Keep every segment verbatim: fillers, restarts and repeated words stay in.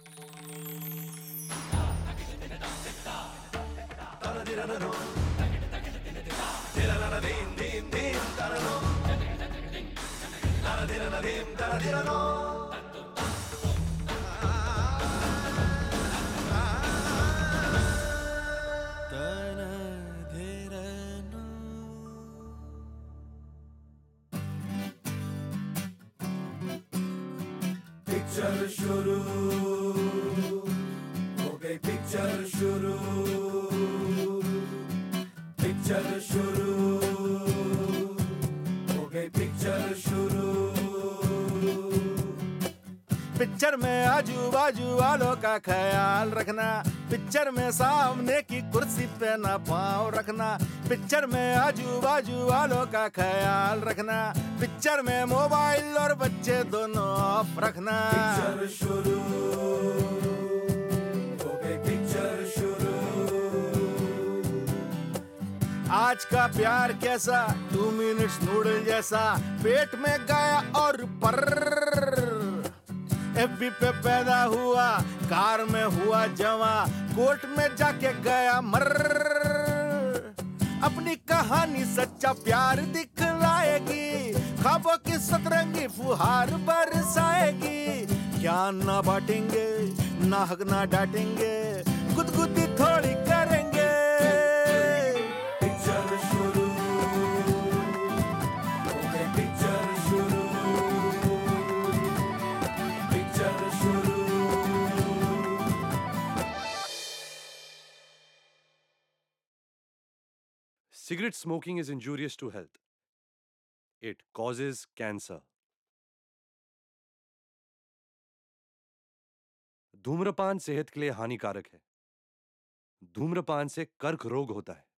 Picture शुरू हो गई, पिक्चर शुरू, पिक्चर शुरू हो गई, पिक्चर शुरू। पिक्चर में आजू बाजू वालों का ख्याल रखना, पिक्चर में सामने की कुर्सी पे ना पाँव रखना, पिक्चर में आजू बाजू वालों का ख्याल रखना, पिक्चर में मोबाइल और बच्चे दोनों ऑफ रखना। पिक्चर शुरू हो गई, पिक्चर शुरू। आज का प्यार कैसा, टू मिनट्स नूडल जैसा, पेट में गया और पर एफबी पे पैदा हुआ, कार में हुआ जवा, कोर्ट में जाके गया मर। अपनी कहानी सच्चा प्यार दिखलाएगी, ख्वाबों की सतरंगी फुहार बरसाएगी। ज्ञान ना बांटेंगे, ना हक ना डांटेंगे, गुदगुदी थोड़ी करेंगे। पिक्चर शुरू हो गई, पिक्चर शुरू, पिक्चर शुरू। Cigarette smoking is injurious to health. It causes cancer. धूम्रपान सेहत के लिए हानिकारक है। धूम्रपान से कर्क रोग होता है।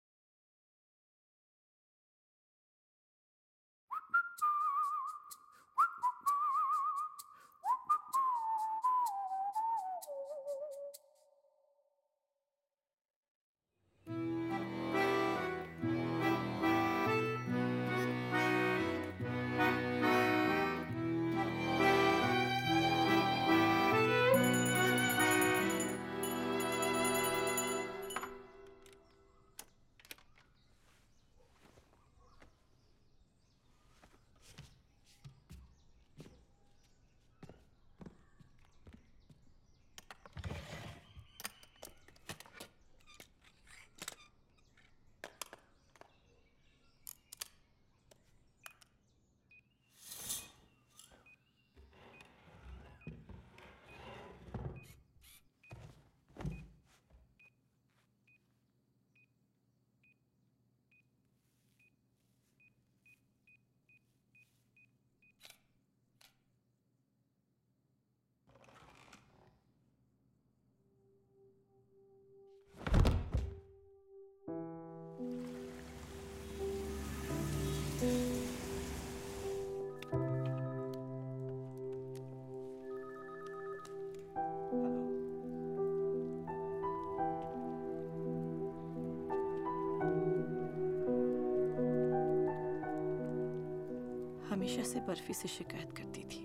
हमेशा से बर्फी से शिकायत करती थी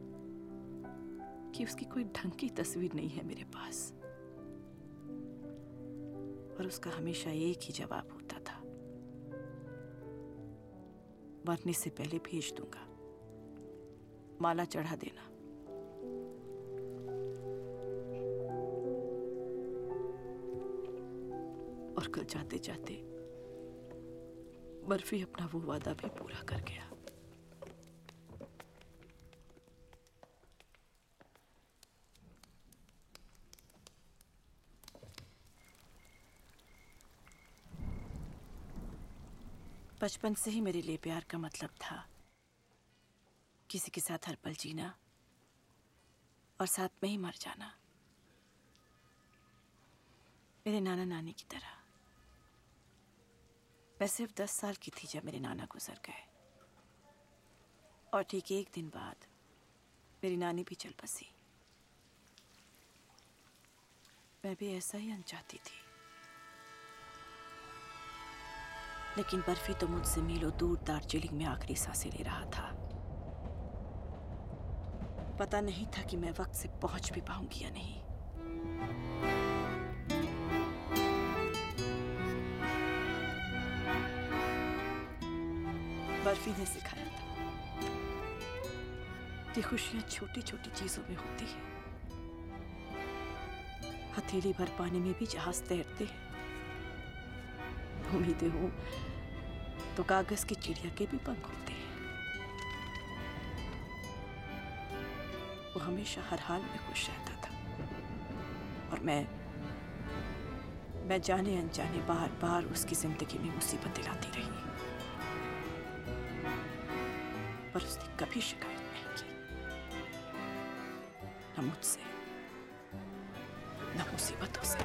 कि उसकी कोई ढंग की तस्वीर नहीं है मेरे पास, और उसका हमेशा एक ही जवाब होता था, मरने से पहले भेज दूंगा, माला चढ़ा देना। और कल जाते जाते बर्फी अपना वो वादा भी पूरा कर गया। बचपन से ही मेरे लिए प्यार का मतलब था किसी के साथ हर पल जीना और साथ में ही मर जाना, मेरे नाना नानी की तरह। मैं सिर्फ दस साल की थी जब मेरे नाना गुजर गए, और ठीक एक दिन बाद मेरी नानी भी चल बसी। मैं भी ऐसा ही अनचाहती थी, लेकिन बर्फी तो मुझसे मीलों दूर दार्जिलिंग में आखिरी सांसें ले रहा था। पता नहीं था कि मैं वक्त से पहुंच भी पाऊंगी या नहीं। बर्फी ने सिखाया था कि खुशियां छोटी छोटी चीजों में होती है। हथेली भर पानी में भी जहाज तैरते हैं। उम्मीदें हो तो कागज की चिड़िया के भी पंख होते हैं। वो हमेशा हर हाल में खुश रहता था और मैं मैं जाने अनजाने बार बार उसकी जिंदगी में मुसीबत दिलाती रही, पर उसने कभी शिकायत नहीं की, न मुझसे न मुसीबतों से।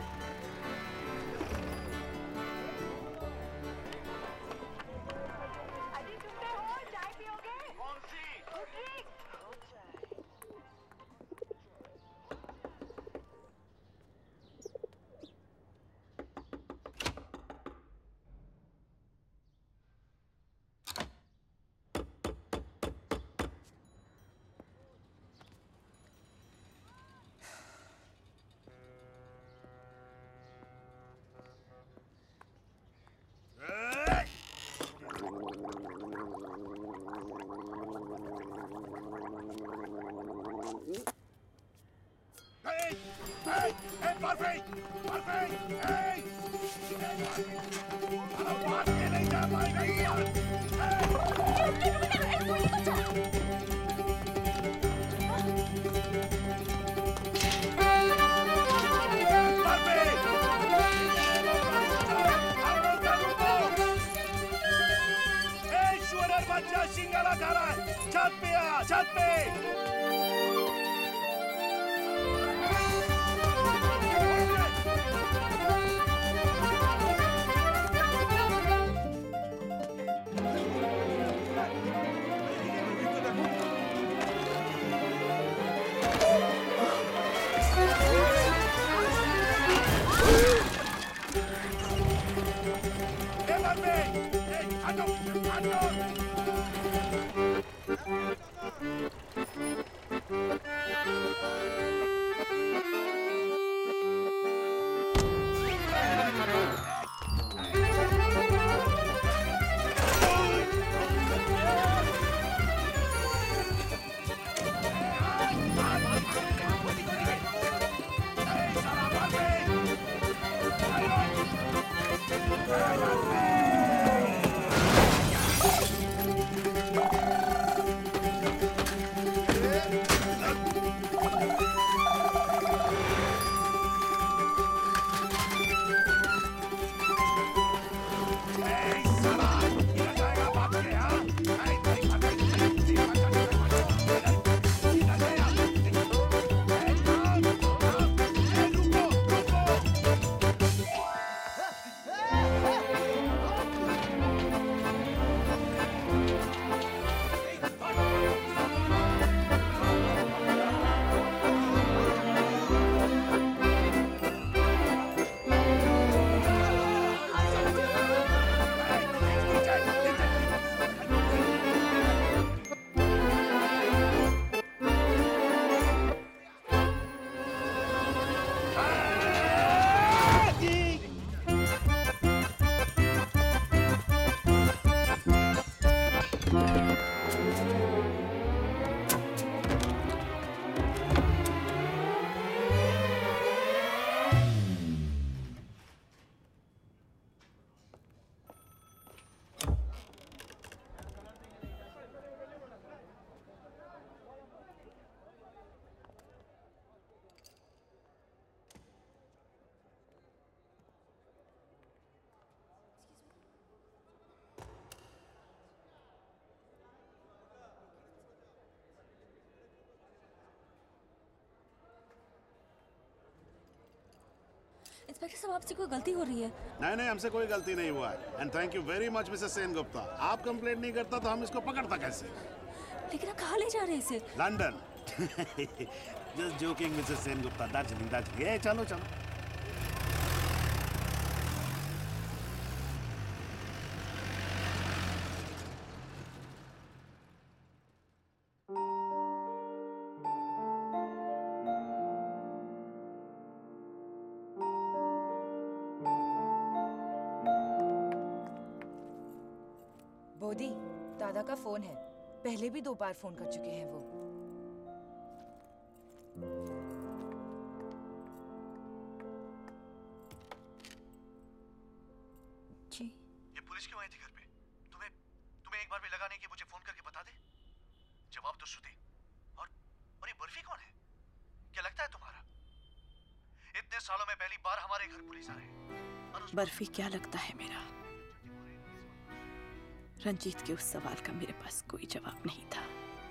इंस्पेक्टर साहब, आपसे कोई गलती हो रही है? नहीं नहीं, हमसे कोई गलती नहीं हुआ है। And thank you very much mrs Sen Gupta. आप कंप्लेंट नहीं करता तो हम इसको पकड़ता कैसे? लेकिन आप कहाँ ले जा रहे हैं इसे? London. Just joking mrs Sen Gupta. Darjeeling Darjeeling. ए चलो चलो। गोदी, दादा का फोन है। पहले भी दो बार फोन कर चुके हैं वो। जी। ये पुलिस क्यों आई थी घर पे? तुम्हें तुम्हें एक बार भी लगा नहीं कि मुझे फोन करके बता दे? जवाब तो श्रुति। और और ये बर्फी कौन है? क्या लगता है तुम्हारा? इतने सालों में पहली बार हमारे घर पुलिस आ रहे हैं। बर्फी क्या लगता है मेरा? रंजीत के उस सवाल का मेरे पास कोई जवाब नहीं था।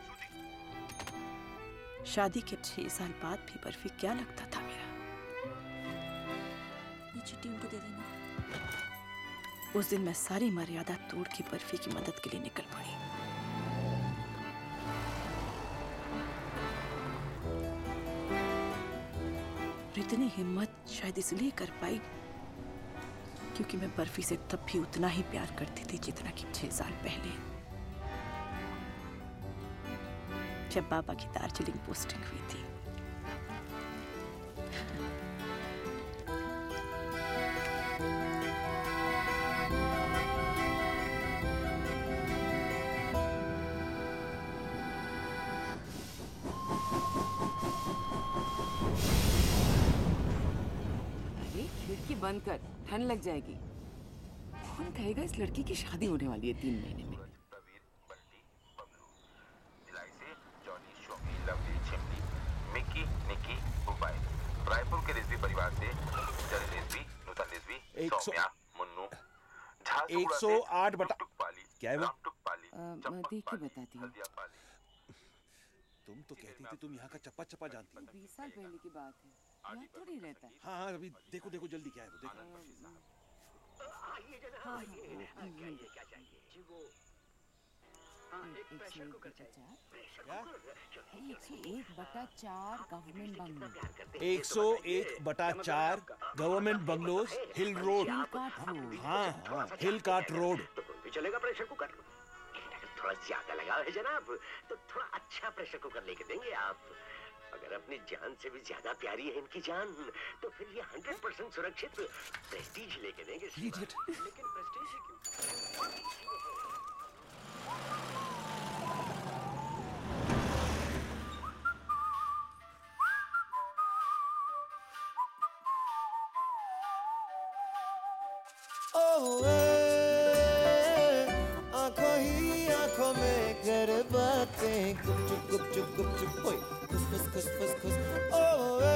शादी के छह साल बाद भी बर्फी क्या लगता था मेरा? ये चिट्ठी उनको दे देना। उस दिन मैं सारी मर्यादा तोड़ के बर्फी की मदद के लिए निकल पड़ी। इतनी हिम्मत शायद इसलिए कर पाई क्योंकि मैं बर्फी से तब भी उतना ही प्यार करती थी जितना कि छह साल पहले, जब बाबा की दार्जिलिंग पोस्टिंग हुई थी। बंद कर, ठंड लग जाएगी। कौन कहेगा इस लड़की की शादी होने वाली है तीन महीने में। मिकी, निकी, रुपाई, रायपुर के रिजवी परिवार से जल रिजवी, नूतन रिजवी, सौम्या, मुन्नू, एक सौ आठ बटा क्या है वो? देख के बताती हूँ। तुम तो कहती थी तुम यहाँ का चप्पा चप्पा जानती हो। बीस साल पहले की बात है, यहाँ थोड़ी रहता है। हाँ हाँ अभी देखो देखो जल्दी क्या है वो देखो। हाँ हाँ एक सौ एक बटा चार एक सौ एक बटा चार गवर्नमेंट बंगलो एक सौ एक बटा चार गवर्नमेंट बंगलोज हिल रोड। हाँ हाँ हिल काट रोड। चलेगा प्रेशर कुकर? थोड़ा ज्यादा लगा है जनाब, तो थोड़ा अच्छा प्रेशर कुकर लेके देंगे आप। अगर अपनी जान से भी ज्यादा प्यारी है इनकी जान, तो फिर ये हंड्रेड परसेंट सुरक्षित प्रेस्टीज लेके देंगे। लेकिन प्रेस्टीज ही क्यों? आंखों ही आंखों में कर बातें, गुप चुप गुप चुप गुप चुप, ओए खुस खुस खुस खुस खुस, ओए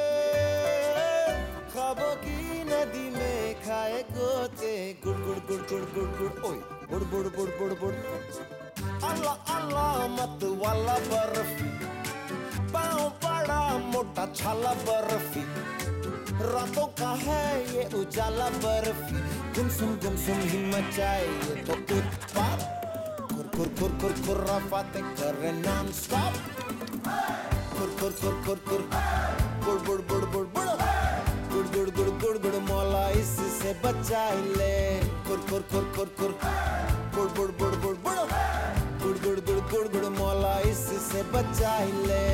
ख्वाबों की नदी में खाए गोते, गुड़ गुड़ गुड़ गुड़ गुड़ गुड़, ओए बुड़ बुड़ बुड़ बुड़ बुड़। अल्लाह अल्लाह मत वाला बर्फी, पाँव बड़ा मोटा छाला बर्फी, रातों का है ये उजाला बर्फी, गुमसुम गुमसुम ही मचाए ये तो उत्पात, खुर खुर खुर खुर खुर्राफातें करे नॉन स्टॉप, खुर खुर खुर खुर खुर बुड़ बुड़ बुड़ बुड़ बुड़, गुड़ गुड़ गुड़ गुड़ गुड़ मौला इससे बचा ले, खुर खुर खुर खुर खुर बुड़ बुड़ बुड़ बुड़ बुड़, गुड़ गुड़ गुड़ गुड़ गुड़ मौला इससे बचा ले।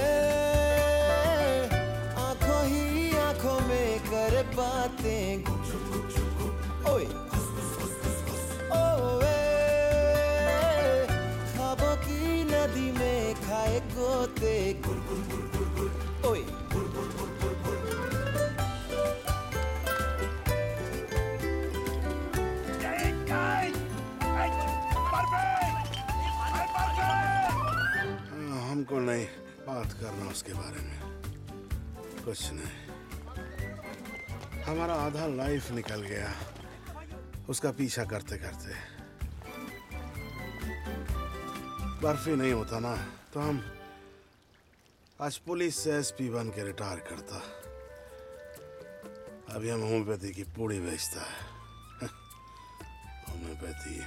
आंखों ही आंखों में करे बातें, ओए ओए ख्वाबों की नदी में खाए गोते, गुड़ गुड़ गुड़ गुड़ गुड़, ओए गुड़ गुड़ गुड़ गुड़ गुड़। हमको नहीं बात करना उसके बारे में, कुछ नहीं। हमारा आधा लाइफ निकल गया उसका पीछा करते करते। बर्फी नहीं होता ना तो हम आज पुलिस से एसपी बन के रिटायर करता। अभी हम होम्योपैथी की पूड़ी बेचता है। होम्योपैथी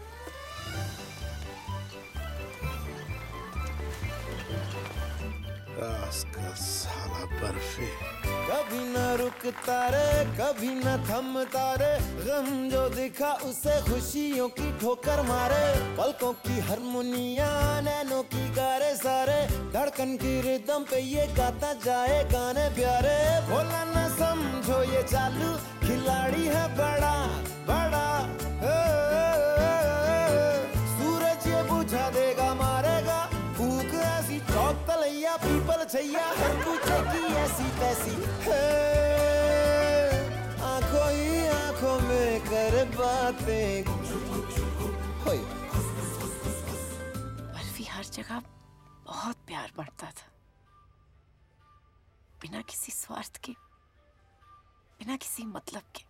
का साला बर्फी कभी न रुकता रे कभी न थमता रे, गम जो दिखा उसे खुशियों की ठोकर मारे, पलकों की हारमोनिया नैनों की गारे सारे, धड़कन की रिदम पे ये गाता जाए गाने प्यारे, बोला न समझो ये चालू खिलाड़ी है बड़ा बड़ा, ऐसी है, आंखों ही आंखों में कर बातें। होय बर्फी हर जगह बहुत प्यार बांटता था, बिना किसी स्वार्थ के, बिना किसी मतलब के।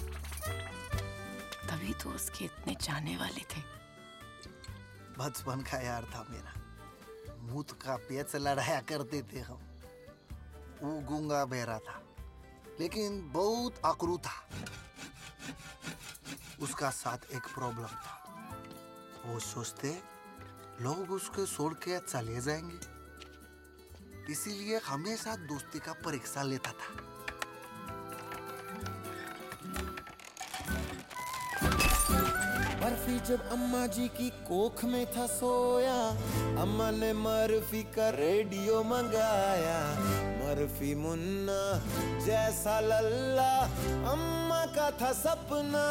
तभी तो उसके इतने चाहने वाले थे। बचपन का यार था मेरा, मूत का पेच लड़ाया करते थे हम। वो गूंगा बहरा था लेकिन बहुत अकरू था। उसका साथ एक प्रॉब्लम था, वो सोचते लोग उसको छोड़ के चले जाएंगे, इसीलिए हमेशा दोस्ती का परीक्षा लेता था। बर्फी जब अम्मा जी की कोख में था सोया, अम्मा ने मर्फी का रेडियो मंगाया। मर्फी मुन्ना जैसा लल्ला अम्मा का था सपना।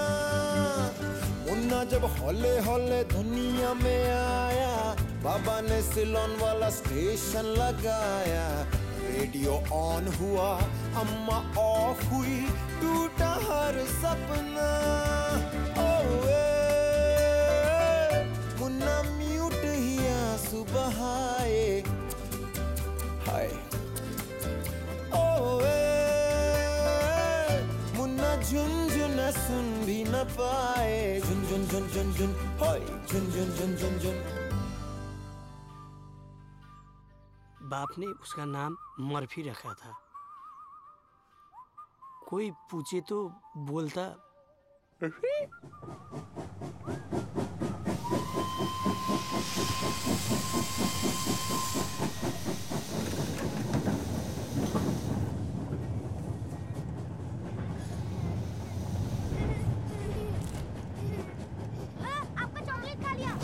मुन्ना जब हौले हौले दुनिया में आया, बाबा ने सिलोन वाला स्टेशन लगाया। रेडियो ऑन हुआ, अम्मा ऑफ हुई, टूटा हर सपना। ओए मुन्ना म्यूट ही आंसू बहाए। हाय ओए मुन्ना झुनझुना सुन भी न पाए। झुन झुन झुन झुन झुन हाय झुन झुन झुन झुन झुन। बाप ने उसका नाम मर्फी रखा था। कोई पूछे तो बोलता आपका चॉकलेट खा लिया।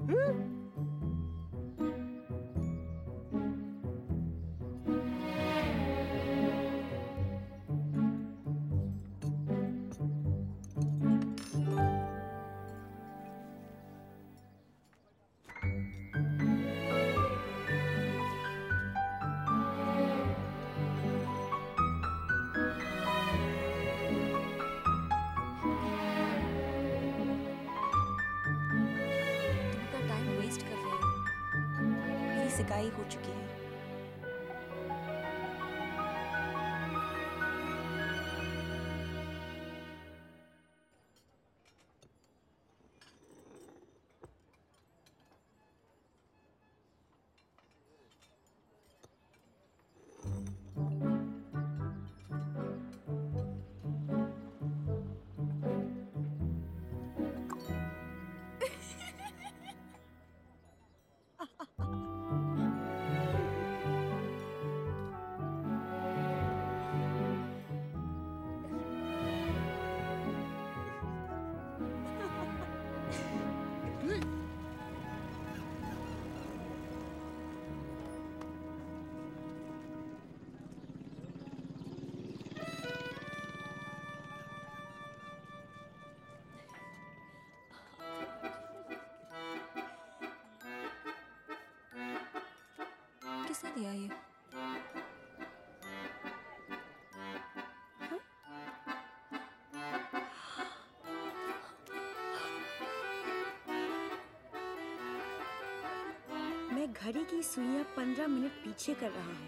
सिकाई हो चुकी है। किसने दिया ये? मैं घड़ी की सुइयां पंद्रह मिनट पीछे कर रहा हूँ।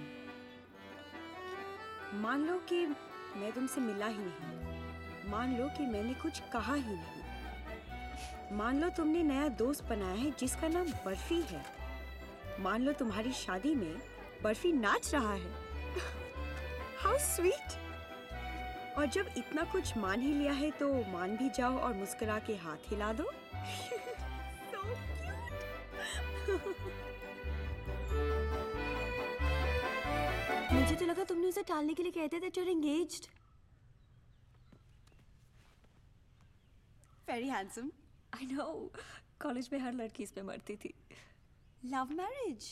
मान लो कि मैं तुमसे मिला ही नहीं। मान लो कि मैंने कुछ कहा ही नहीं। मान लो तुमने नया दोस्त बनाया है जिसका नाम बर्फी है। मान लो तुम्हारी शादी में बर्फी नाच रहा है। How sweet! और जब इतना कुछ मान ही लिया है तो मान भी जाओ और मुस्कुरा के हाथ हिला दो। So cute! मुझे तो लगा तुमने उसे टालने के लिए कहते थे you're engaged. Very handsome. I know. College में हर लड़की इस पे मरती थी। Love marriage.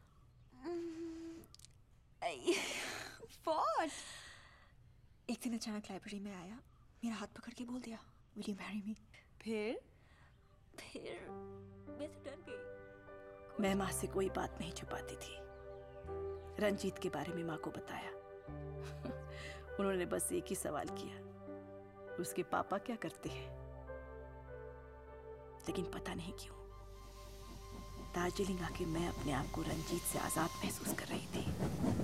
What? एक दिन अचानक लाइब्रेरी में आया, मेरा हाथ पकड़ के बोल दिया, Will you marry me? फिर? फिर मैं तो डर गई। मैं माँ से कोई बात नहीं छुपाती थी। रंजीत के बारे में माँ को बताया। उन्होंने बस एक ही सवाल किया, उसके पापा क्या करते हैं? लेकिन पता नहीं क्यों दार्जिलिंग आके मैं अपने आप को रंजीत से आजाद महसूस कर रही थी।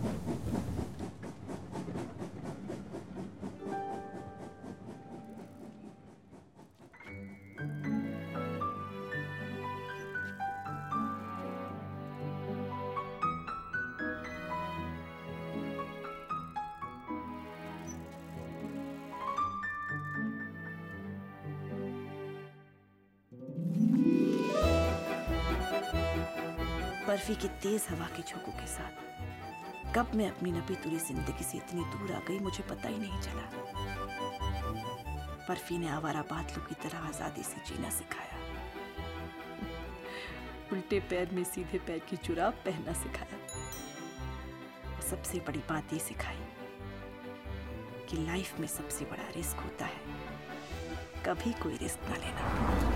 बर्फी की तेज हवा के झोंकों के साथ कब मैं अपनी नपी तुरी जिंदगी से इतनी दूर आ गई मुझे पता ही नहीं चला। बर्फी ने आवारा बादलों की तरह आजादी से जीना सिखाया, उल्टे पैर में सीधे पैर की जुराब पहनना सिखाया। और सबसे बड़ी बात ये सिखाई कि लाइफ में सबसे बड़ा रिस्क होता है कभी कोई रिस्क ना लेना।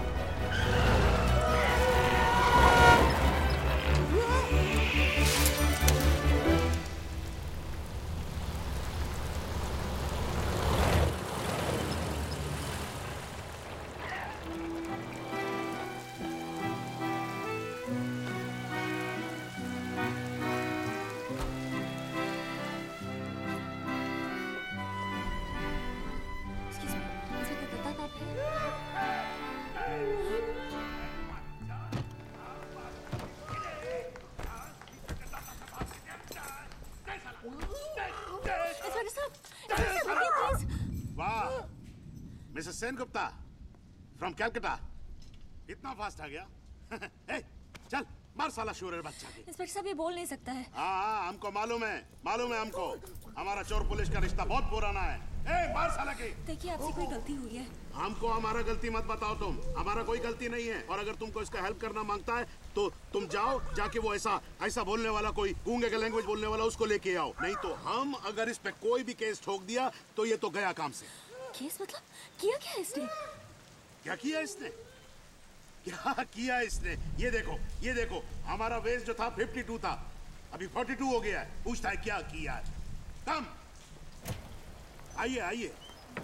मिसेस सेन गुप्ता फ्रॉम कैलकाटा, इतना फास्ट आ गया? hey, चल मार साला शूरर बच्चा की। इंस्पेक्टर साहब ये बोल नहीं सकता है। हाँ हाँ हमको मालूम है, मालूम है हमको। हमारा चोर पुलिस का रिश्ता बहुत पुराना है। ए, मार साला के। देखिए आपसे कोई गलती हुई है। हमको हमारा गलती मत बताओ तुम, हमारा कोई गलती नहीं है। और अगर तुमको इसका हेल्प करना मांगता है तो तुम जाओ, जाके वो ऐसा ऐसा बोलने वाला कोई गूंगे का लैंग्वेज बोलने वाला उसको लेके आओ। नहीं तो हम अगर इस पे कोई भी केस ठोक दिया तो ये तो गया काम से। केस मतलब किया क्या इसने? क्या किया इसने? क्या किया इसने? ये देखो, ये देखो, हमारा वेस्ट जो था बावन था, अभी बयालीस हो गया है। पूछता है क्या किया है। कम, आइए आइए।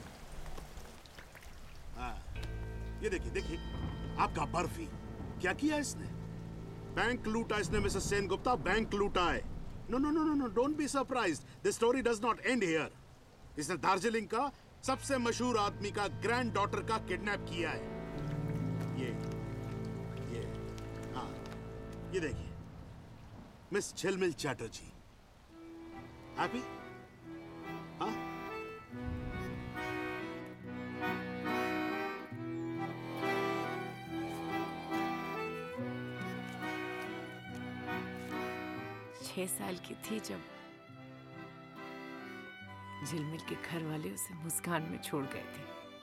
हाँ, ये देखिए देखिए, आपका बर्फी। क्या किया इसने? बैंक लूटा इसने मिसेस सेन गुप्ता, बैंक लूटा है। No no no no no, don't be surprised, the story does not end here. इसने दार्जिलिंग का सबसे मशहूर आदमी का ग्रैंड डॉटर का किडनैप किया है। ये ये हाँ, ये देखिए, मिस झिलमिल चैटर्जी। हैप्पी? हाँ? छह साल की थी जब झिलमिल के घर वाले उसे मुस्कान में छोड़ गए थे।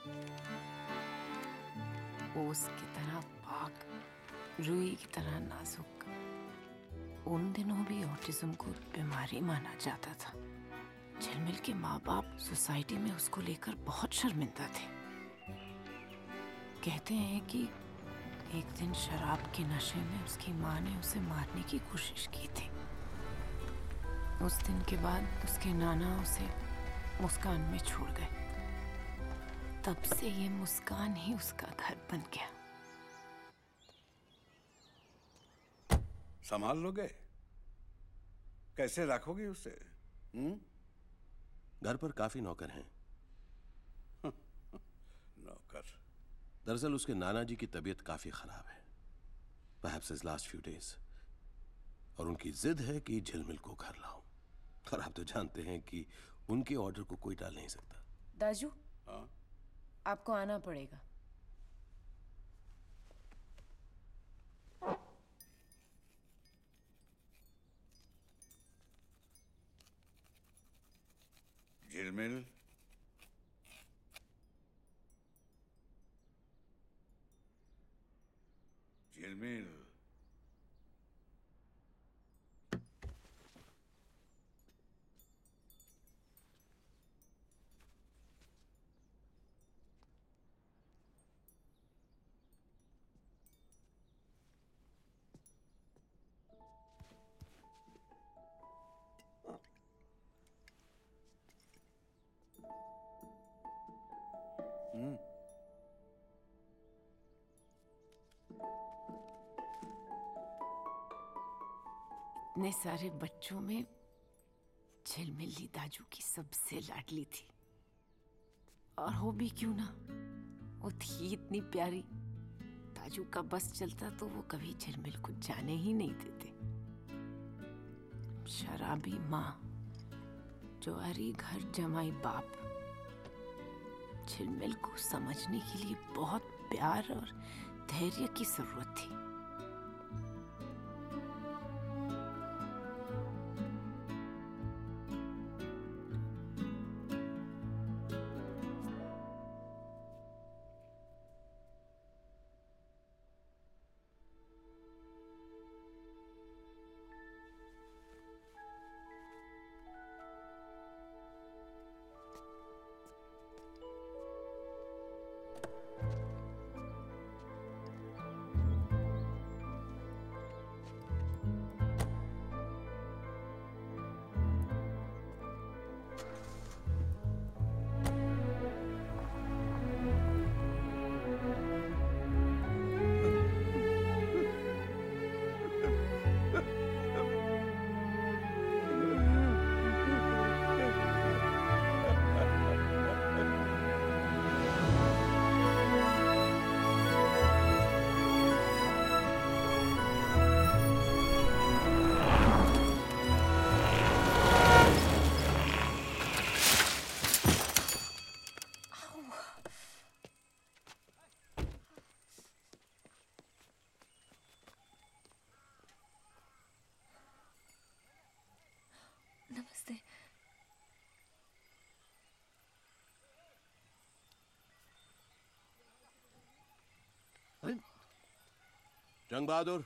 ओस की तरह पाक, रुई की तरह नाजुक। उन दिनों भी ऑटिज्म को बीमारी माना जाता था। झिलमिल के माँ बाप सोसाइटी में उसको लेकर बहुत शर्मिंदा थे। कहते हैं कि एक दिन शराब के नशे में उसकी माँ ने उसे मारने की कोशिश की थी। उस दिन के बाद उसके नाना उसे मुस्कान में छोड़ गए। तब से ये मुस्कान ही उसका घर बन गया। संभाल लोगे? कैसे रखोगे उसे? हम्म? घर पर काफी नौकर हैं। नौकर? दरअसल उसके नाना जी की तबीयत काफी खराब है, perhaps his last few days, और उनकी जिद है कि झिलमिल को घर लाओ। और आप तो जानते हैं कि उनके ऑर्डर को कोई टाल नहीं सकता। दाजू, हाँ? आपको आना पड़ेगा। झिलमिल, झिलमिल, हम्म। इतने सारे बच्चों में झिलमिल ही दाजू की सबसे लाडली थी। और हो भी क्यों ना, वो थी इतनी प्यारी। दाजू का बस चलता तो वो कभी झिलमिल को जाने ही नहीं देते। शराबी माँ, जोहरी घर जमाई बाप, झिलमिल को समझने के लिए बहुत प्यार और धैर्य की जरूरत थी। जंग बहादुर।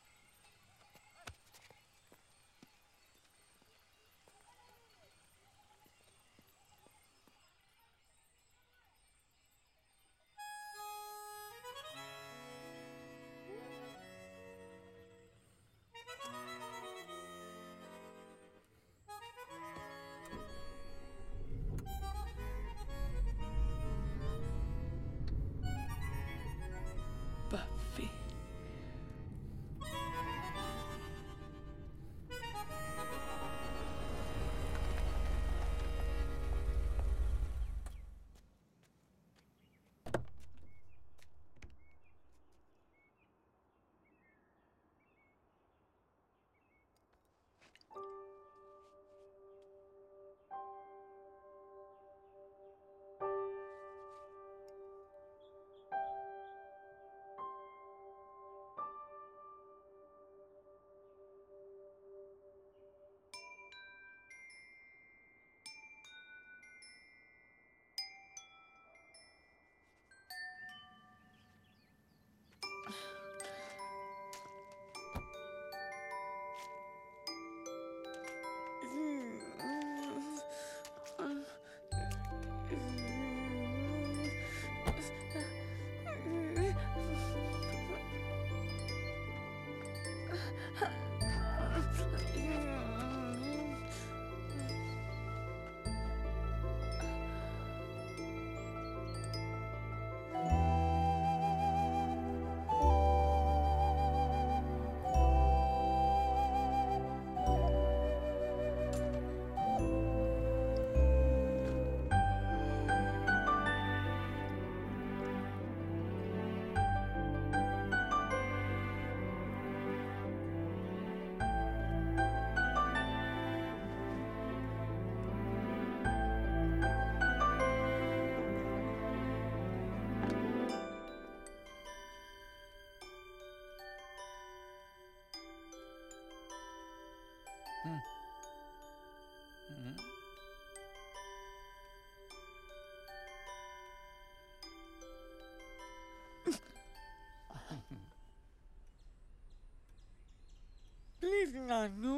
Please, Nanu.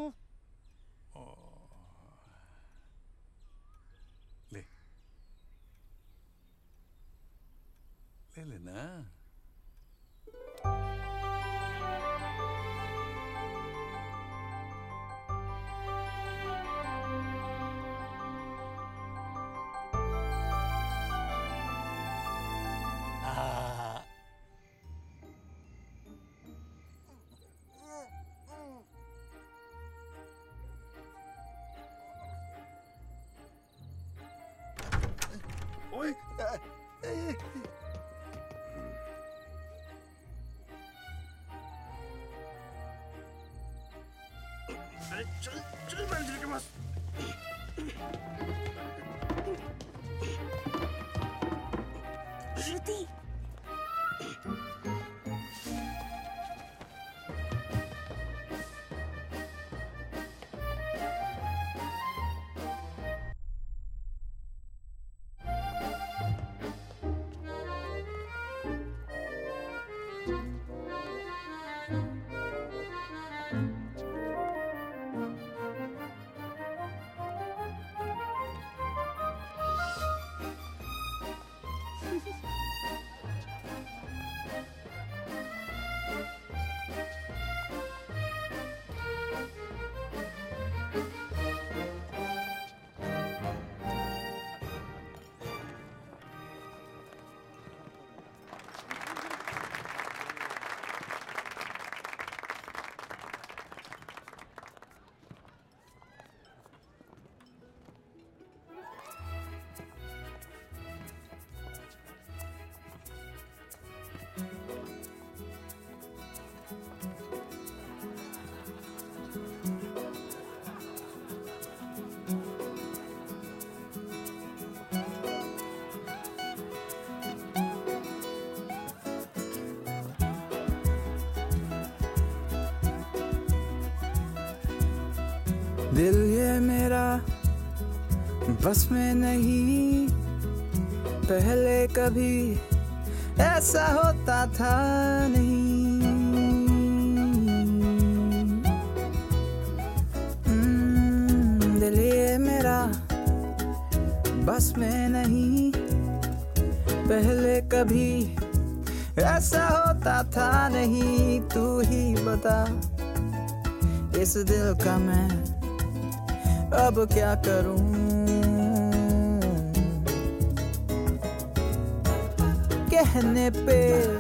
ले ले लेना। अरे चल चल मैनेजर के पास। श्रुति दिल ये मेरा बस में नहीं, पहले कभी ऐसा होता था नहीं। बस में नहीं। पहले कभी ऐसा होता था नहीं, तू ही बता इस दिल का मैं अब क्या करूं। कहने पे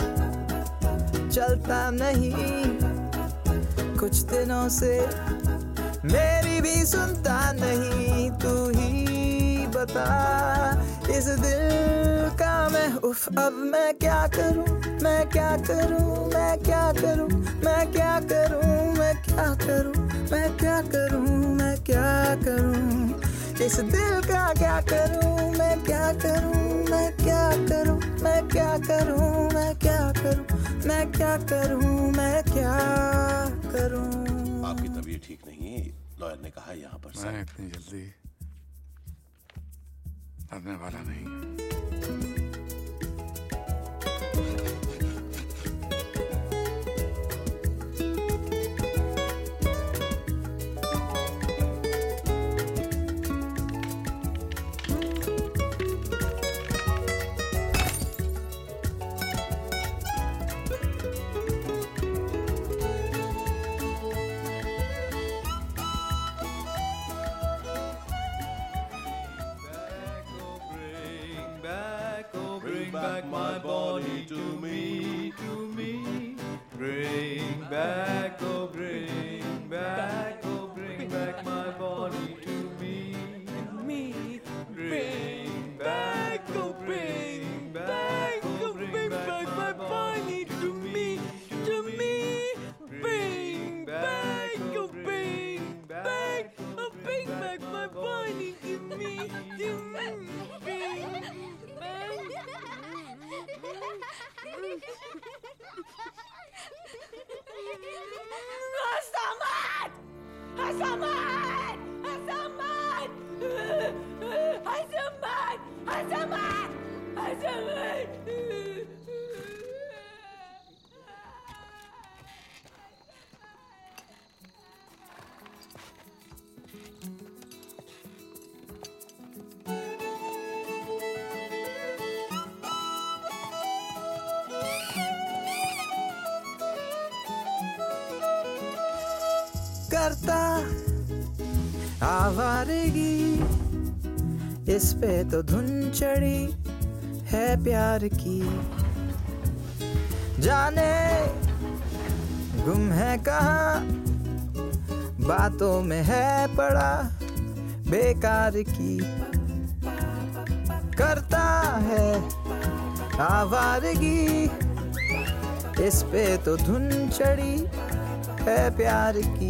चलता नहीं, कुछ दिनों से मेरी भी सुनता नहीं, तू ही बता इस दिल का मैं उफ अब मैं क्या करूं, मैं क्या करूं, मैं क्या करूं, मैं क्या करूं, मैं क्या करूं, मैं क्या करूं, मैं क्या करूं इस दिल का क्या करूं, मैं क्या करूं, मैं क्या करूं, मैं क्या करूं, मैं क्या करूं, मैं क्या करूं, मैं क्या करूं। आपकी तबीयत ठीक नहीं है, लॉयर ने कहा यहाँ पर। मैं इतनी जल्दी मरने वाला नहीं। Back my body to me, to me. Bring back, oh bring back, oh bring back my body to me, me. Bring back, oh bring back, oh bring back my body to me, to me. Bring back, oh bring back, oh bring back my body to me, to me. Hasamat! Hasamat! Hasamat! Hasamat! Hasamat! Hasamat! करता आवारगी, इस पे तो धुन चढ़ी है प्यार की। जाने गुम है कहाँ, बातों में है पड़ा बेकार की। करता है आवारगी, इस पे तो धुन चढ़ी है प्यार की।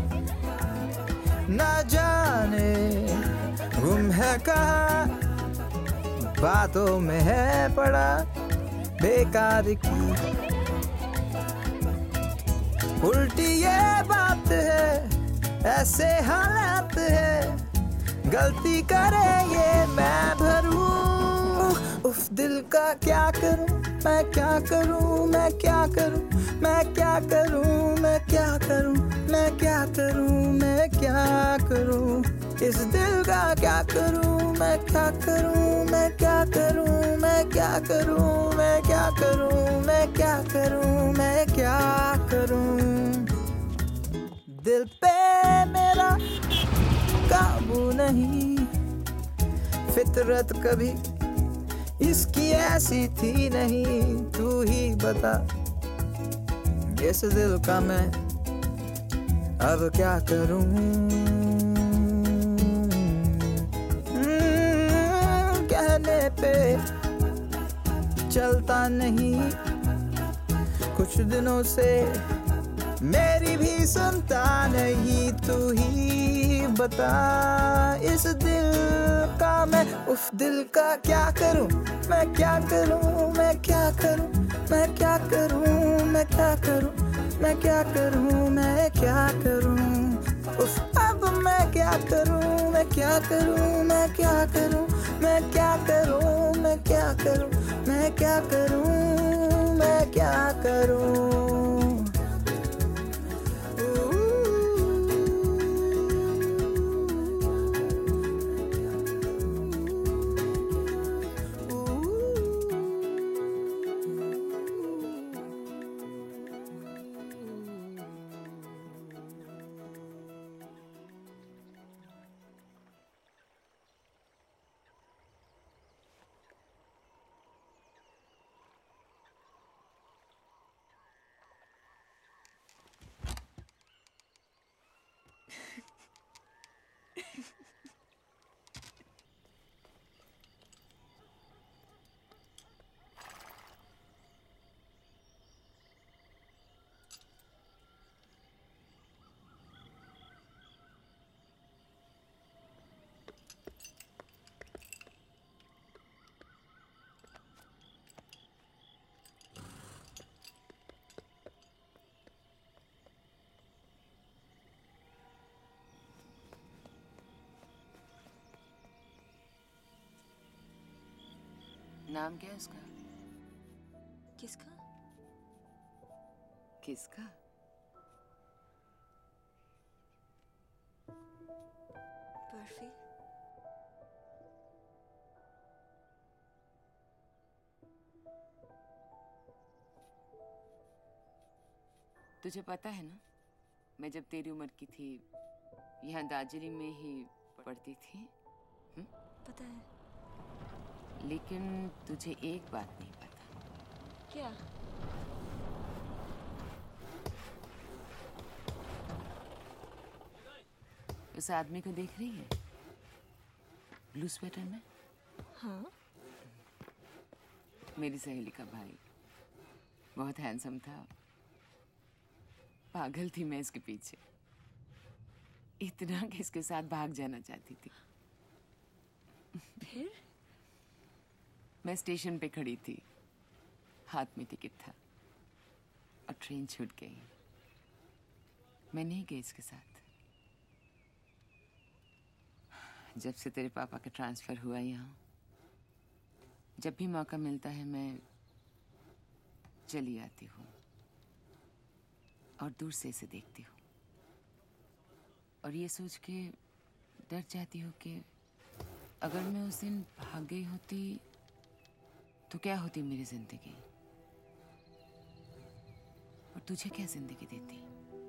न जाने गुम है कहाँ, बातों में है पड़ा बेकार की। उल्टी ये बात है, ऐसे हालात है, गलती करे ये मैं भरूं। उफ दिल का क्या करूं, मैं क्या करूं, मैं क्या करूं, मैं क्या करूं, मैं क्या करूं, मैं क्या करूं, मैं क्या करूं इस दिल का क्या करूं, मैं क्या करूं, मैं क्या करूं, मैं क्या करूं, मैं क्या करूं, मैं क्या करूं, मैं क्या करूं। दिल पे मेरा काबू नहीं, फितरत कभी इसकी ऐसी थी नहीं, तू ही बता इस दिल का मैं अब क्या करूं। कहने पे चलता नहीं, कुछ दिनों से मेरी भी सुनता नहीं, तू ही बता इस दिल का मैं उस दिल का क्या करूं, मैं क्या करूं, मैं क्या करूं, मैं क्या करूं, मैं क्या करूं, मैं क्या करूं, मैं क्या करूं उफ अब मैं क्या करूं, मैं क्या करूं, मैं क्या करूं, मैं क्या करूं, मैं क्या करूं, मैं क्या करूं, मैं क्या करूं। नाम क्या है उसका? किसका? किसका? बर्फी। तुझे पता है ना, मैं जब तेरी उम्र की थी यहाँ दार्जिलिंग में ही पढ़ती थी। हुँ? पता है। लेकिन तुझे एक बात नहीं पता। क्या? उस आदमी को देख रही है ब्लू स्वेटर में? हाँ। मेरी सहेली का भाई, बहुत हैंडसम था। पागल थी मैं इसके पीछे, इतना कि इसके साथ भाग जाना चाहती थी। फिर? मैं स्टेशन पे खड़ी थी, हाथ में टिकट था और ट्रेन छूट गई। मैं नहीं गई इसके साथ। जब से तेरे पापा का ट्रांसफर हुआ यहाँ, जब भी मौका मिलता है मैं चली आती हूँ और दूर से इसे देखती हूँ और ये सोच के डर जाती हूँ कि अगर मैं उस दिन भाग गई होती तो क्या होती मेरी जिंदगी, और तुझे क्या जिंदगी देती।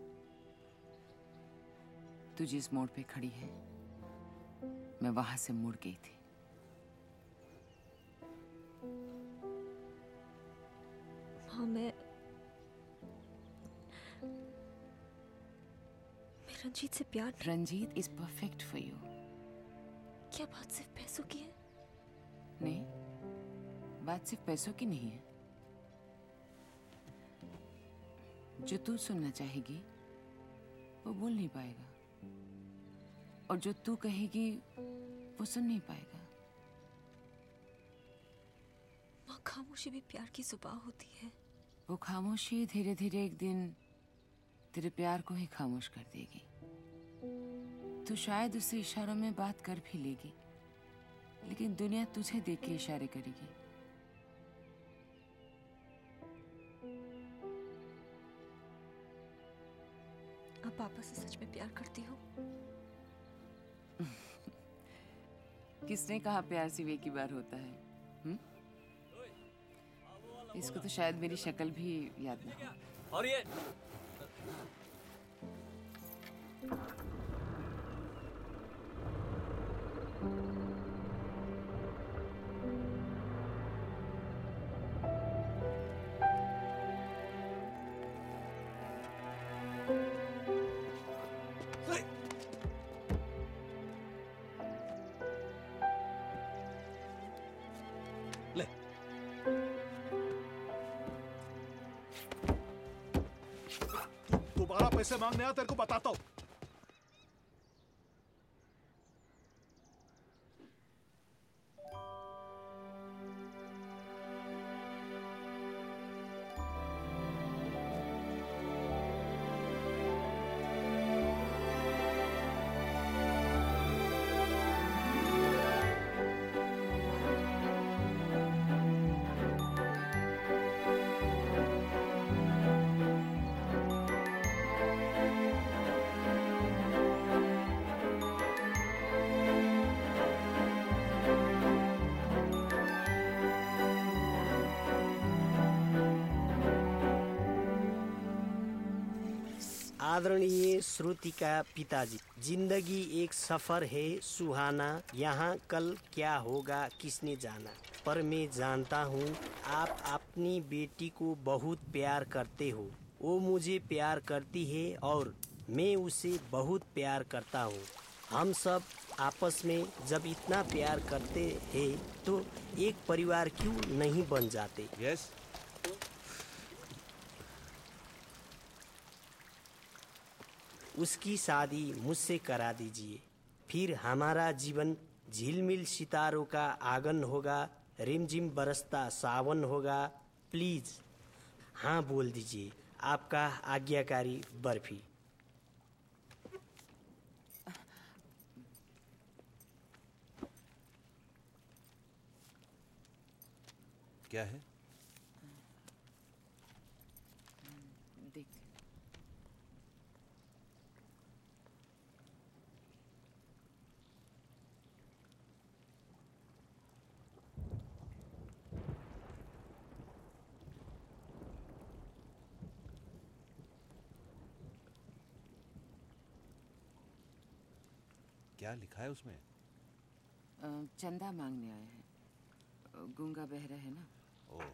तू जिस मोड़ पे खड़ी है मैं वहां से मुड़ गई थी। हाँ, मैं रंजीत से प्यार। Ranjit is perfect for you. क्या बात सिर्फ पैसों की है? नहीं, बात सिर्फ पैसों की नहीं है। जो तू सुनना चाहेगी वो बोल नहीं पाएगा, और जो तू कहेगी वो सुन नहीं पाएगा। माँ, खामोशी भी प्यार की जुबान होती है। वो खामोशी धीरे धीरे एक दिन तेरे प्यार को ही खामोश कर देगी। तू शायद उससे इशारों में बात कर भी लेगी, लेकिन दुनिया तुझे देख के इशारे करेगी। आप पापा से सच में प्यार करती हो? किसने कहा प्यार सिर्फ एक ही बार होता है? हुँ? इसको तो शायद मेरी शक्ल भी याद ना हो। और ये दोबारा पैसे मांगने आ, तेरे को बताता हूँ। आदरणीय श्रुति का पिताजी, जिंदगी एक सफर है सुहाना, यहाँ कल क्या होगा किसने जाना, पर मैं जानता हूँ आप अपनी बेटी को बहुत प्यार करते हो। वो मुझे प्यार करती है और मैं उसे बहुत प्यार करता हूँ। हम सब आपस में जब इतना प्यार करते हैं तो एक परिवार क्यों नहीं बन जाते? यस। उसकी शादी मुझसे करा दीजिए, फिर हमारा जीवन झिलमिल सितारों का आंगन होगा, रिमझिम बरसता सावन होगा। प्लीज हाँ बोल दीजिए। आपका आज्ञाकारी बर्फी। क्या है? देख क्या लिखा है उसमें? चंदा मांगने आए हैं। गूंगा बहरा है ना। ओ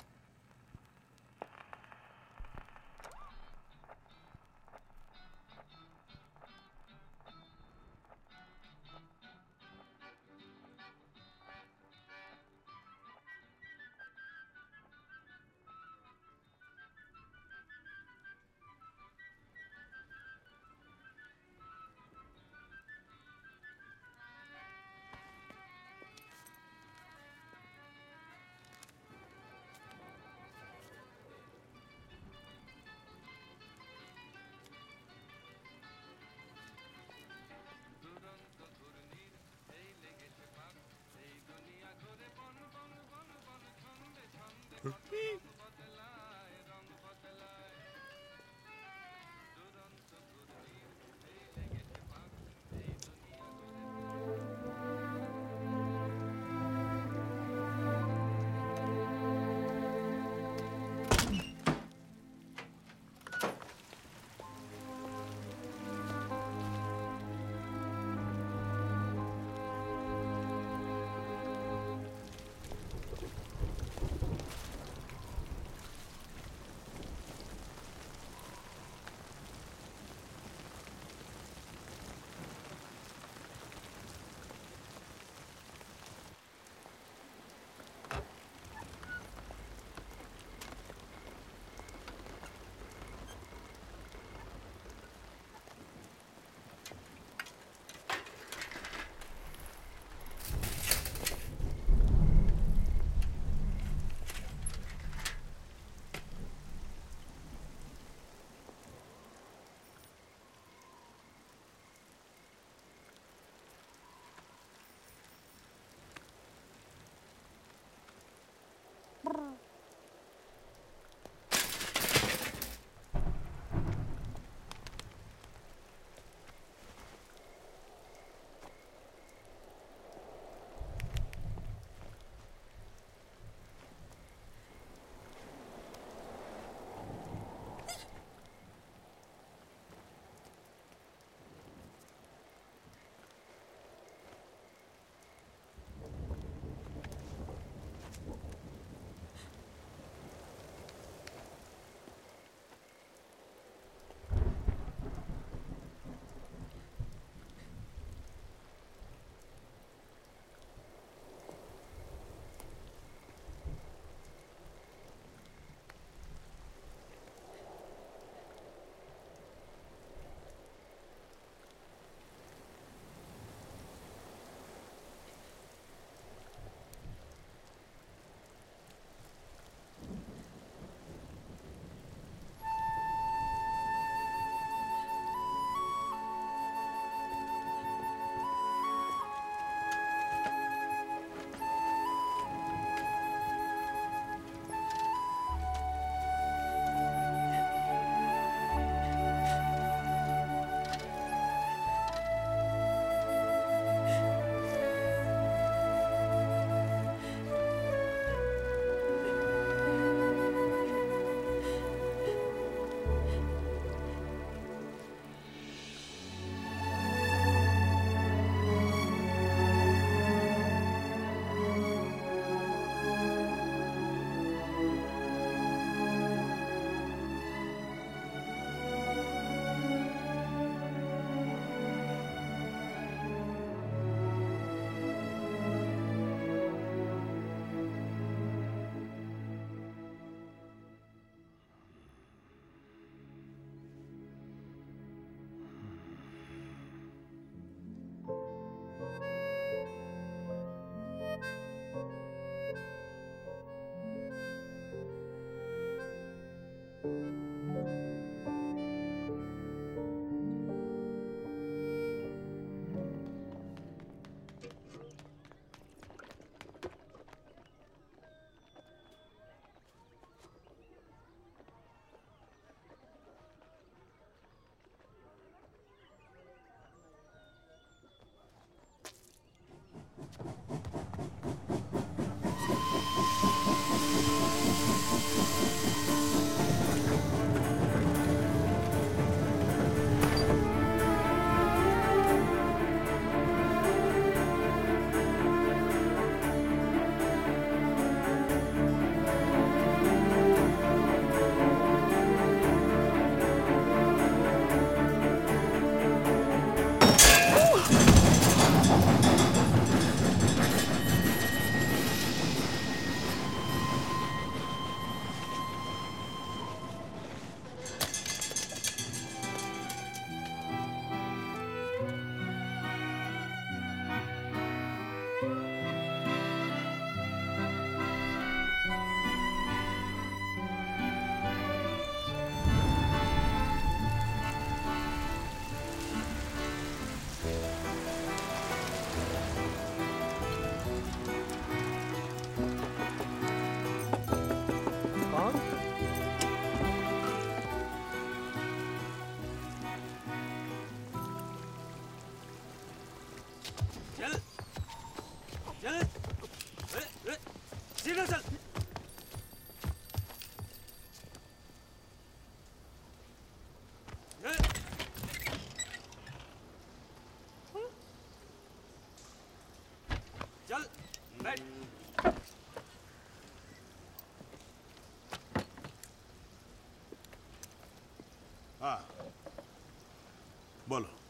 हाँ बोलो।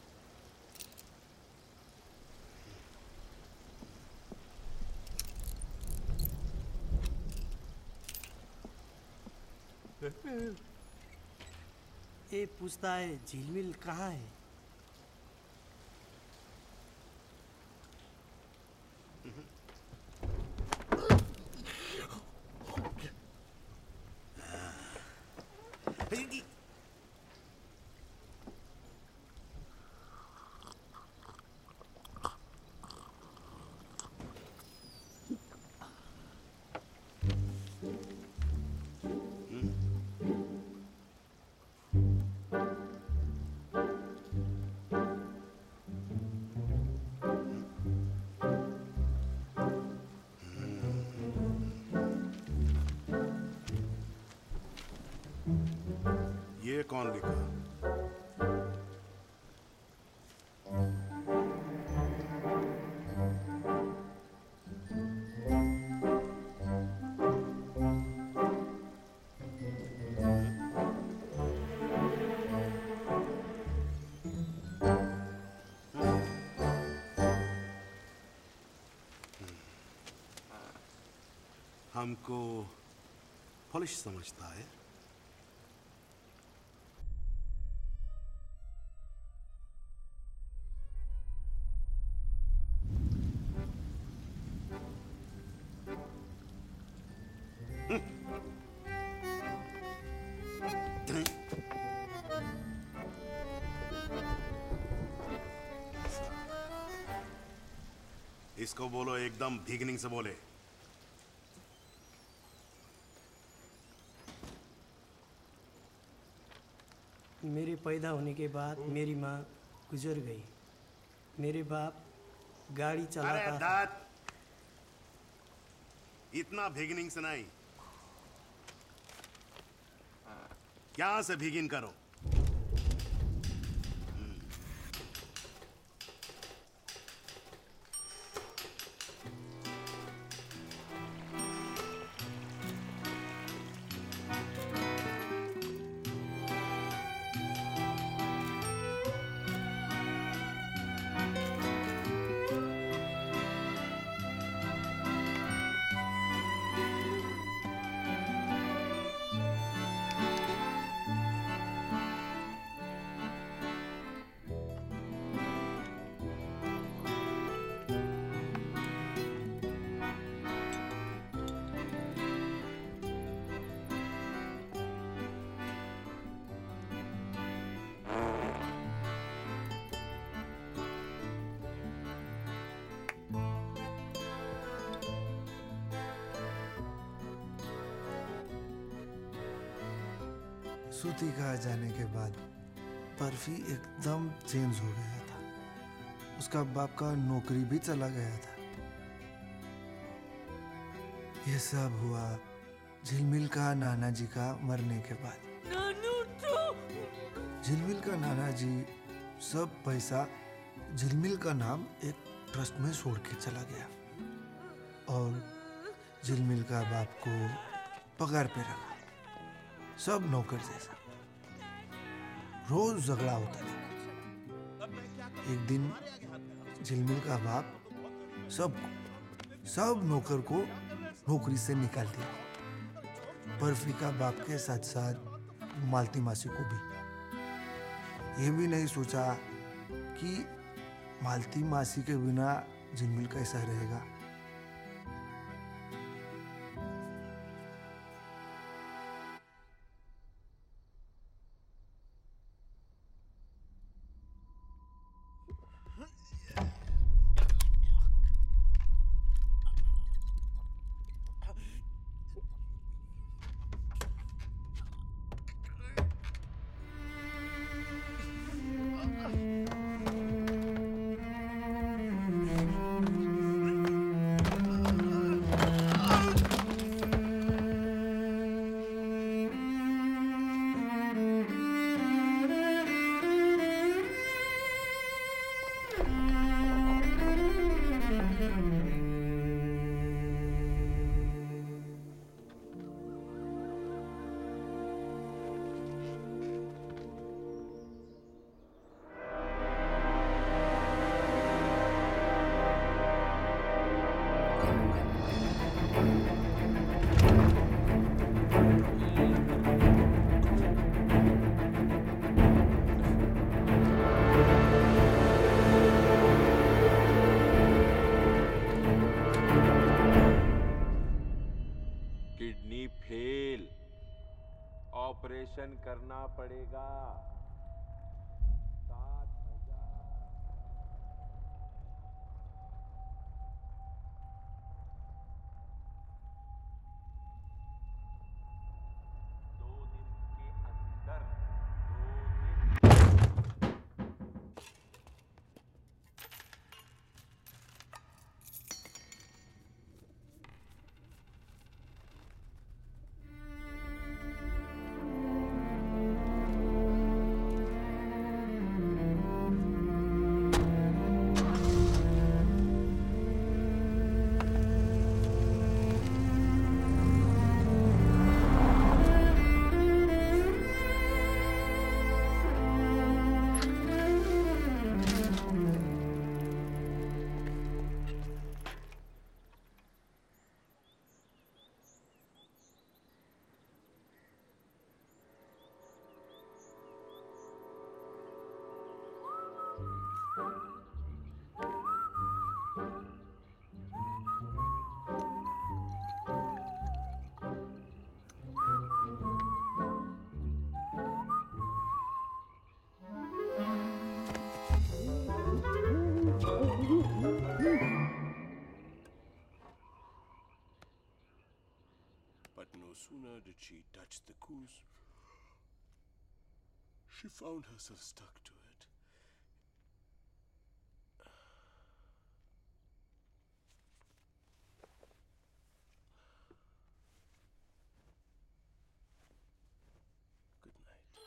ये पूछता है झिलमिल कहाँ है? ये कौन लिखा? हमको पॉलिश समझता है। इसको बोलो एकदम बिगिनिंग से बोले। मेरे पैदा होने के बाद मेरी माँ गुजर गई। मेरे बाप गाड़ी चलाता था। इतना बिगिनिंग से नहीं, यहाँ से बिगिन करो। श्रुति का जाने के बाद बर्फी एकदम चेंज हो गया था। उसका बाप का नौकरी भी चला गया था। ये सब हुआ झिलमिल का नाना जी का मरने के बाद। झिलमिल का नाना जी सब पैसा झिलमिल का नाम एक ट्रस्ट में छोड़ के चला गया और झिलमिल का बाप को पगार पे रखा, सब नौकर जैसा। रोज झगड़ा होता था। एक दिन झिलमिल का बाप सब सब नौकर को नौकरी से निकाल दिया। बर्फी का बाप के साथ साथ मालती मासी को भी। ये भी नहीं सोचा कि मालती मासी के बिना झिलमिल कैसा रहेगा। ऑपरेशन करना पड़ेगा। No sooner did she touch the goose, she found herself stuck to it. Good night.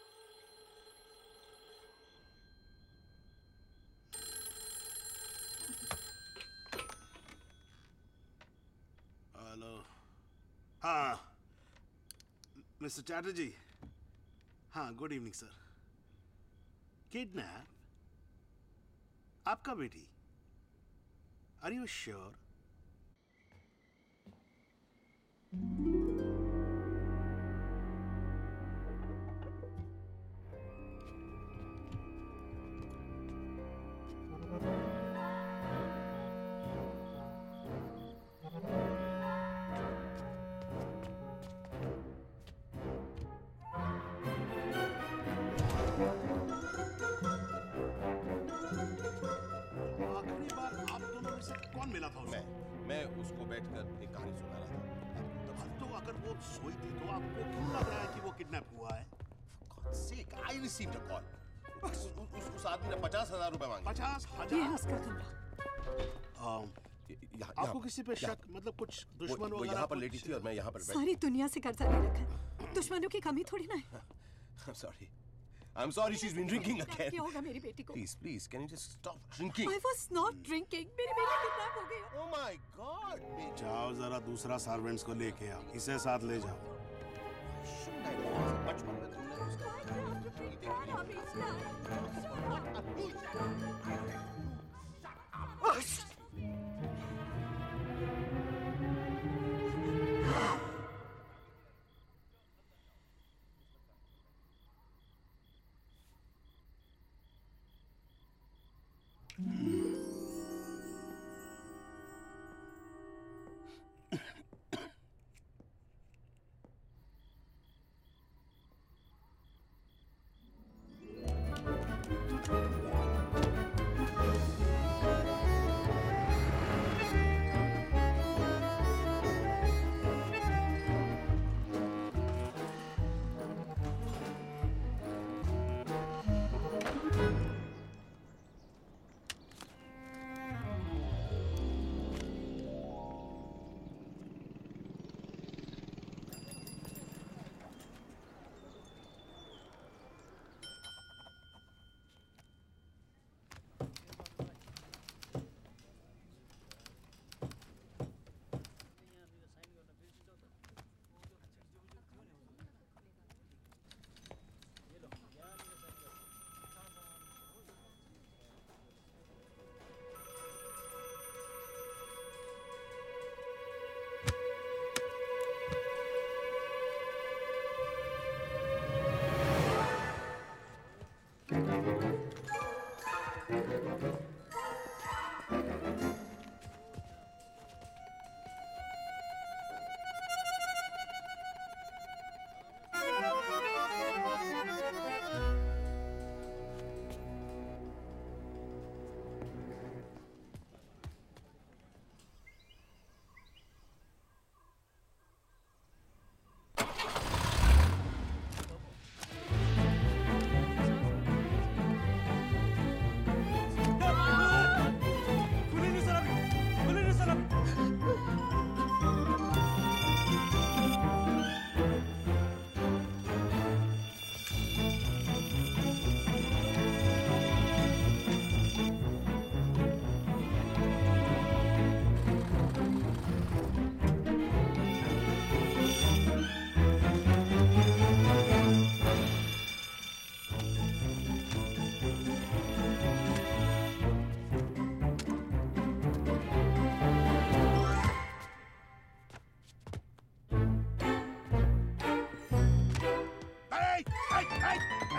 Hello. हाँ मिस्टर चैटर्जी, हाँ गुड इवनिंग सर। किडनैप आपका बेटी? Are you sure? सोई थी तो आपको क्यों लग रहा है कि वो किडनैप हुआ है? I received a call. उस, उस, उस आदमी ने पचास हजार रुपए मांगे। पचास हजार? आपको किसी पे शक, मतलब कुछ दुश्मन वगैरह? वो यहाँ पर लेटी थी और मैं यहाँ पर बैठा। सारी दुनिया से कर्जा ले रखा है, दुश्मनों की कमी थोड़ी ना है। I'm sorry. I'm sorry she's been drinking again. क्या होगा मेरी बेटी को? Please, please, can you just stop drinking? I was not drinking. मेरी बेटी किडनैप हो गई। Oh my God! जाओ जरा दूसरा सर्वेंट्स को लेके आओ, इसे साथ ले जाओ। बचपन में तुमने उसका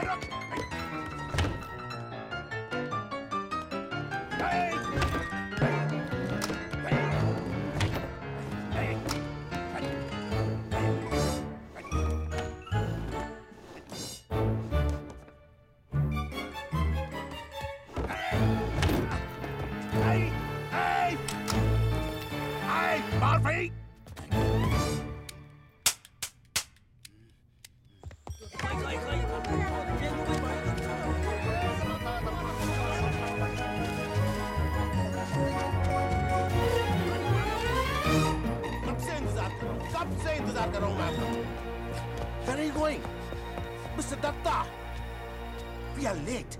Barfi! कब से इंतजार कर रहा हूं मैं आपका? Where are you going? Mister Datta! We are late.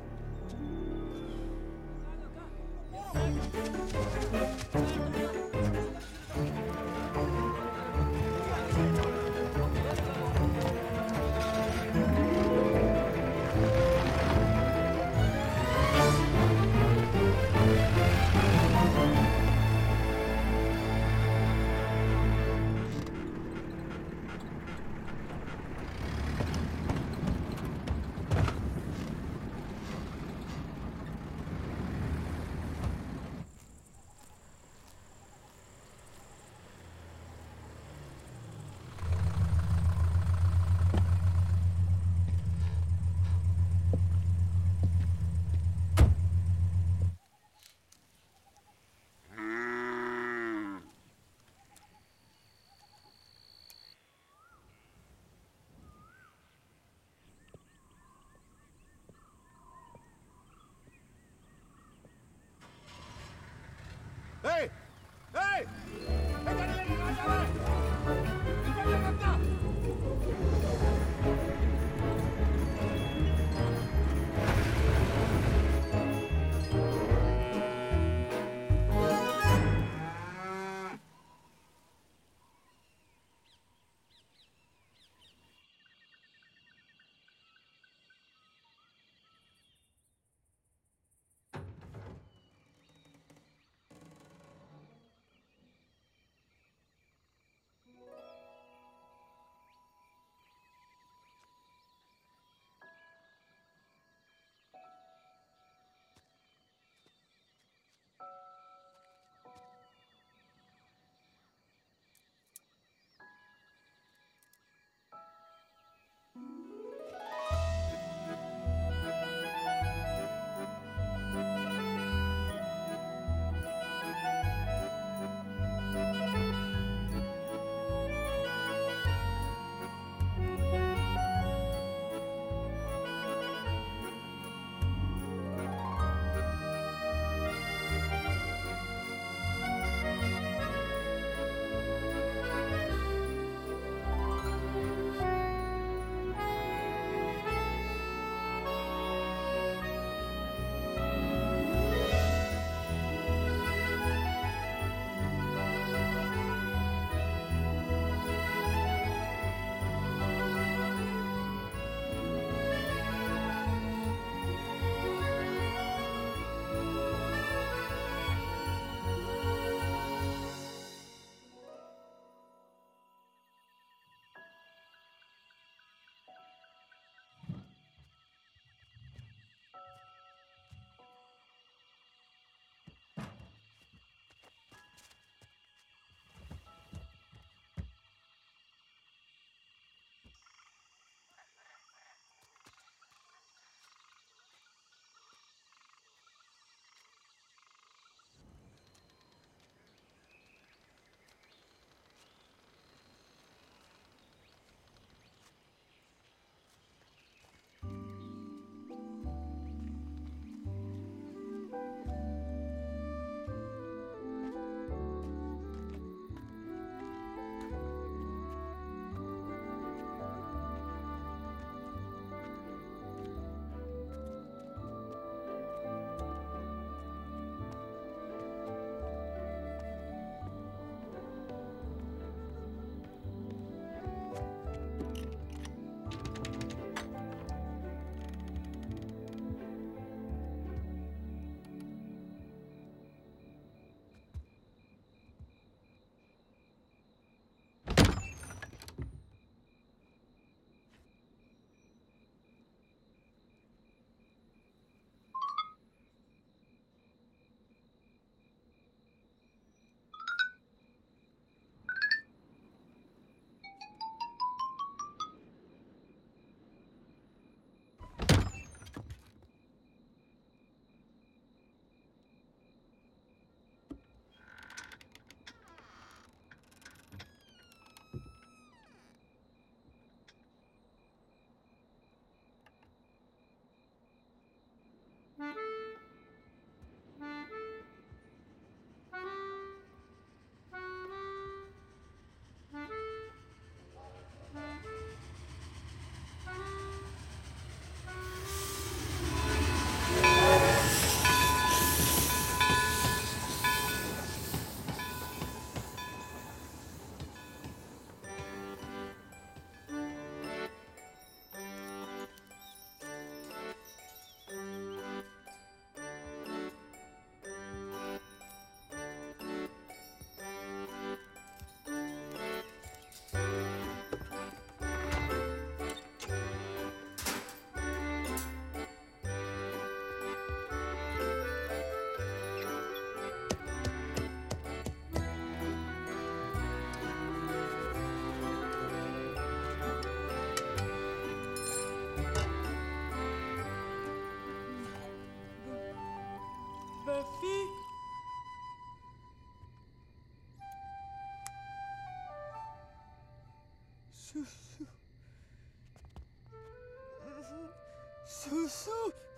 सुसु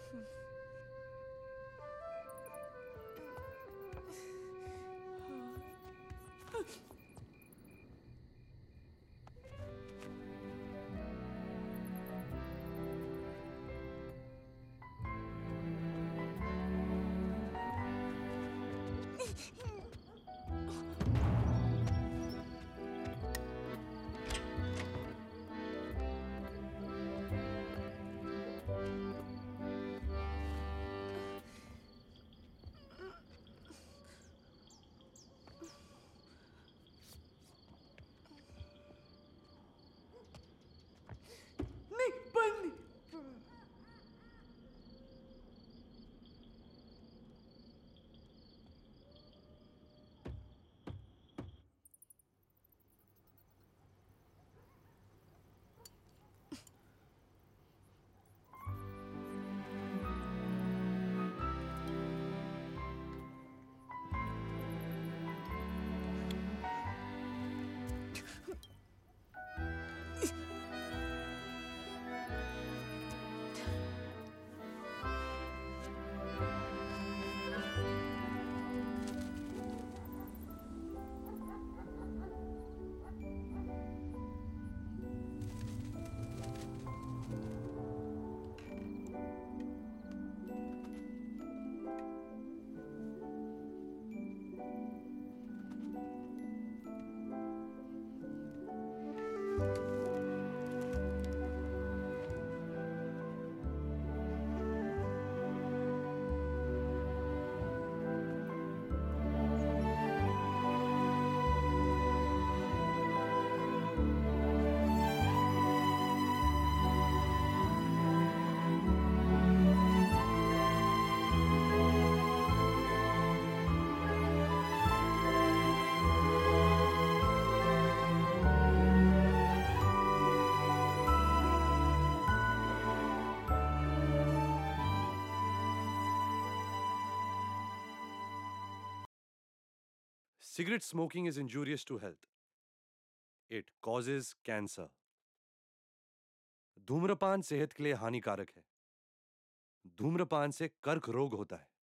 Cigarette smoking is injurious to health. It causes cancer. धूम्रपान सेहत के लिए हानिकारक है. धूम्रपान से कर्क रोग होता है.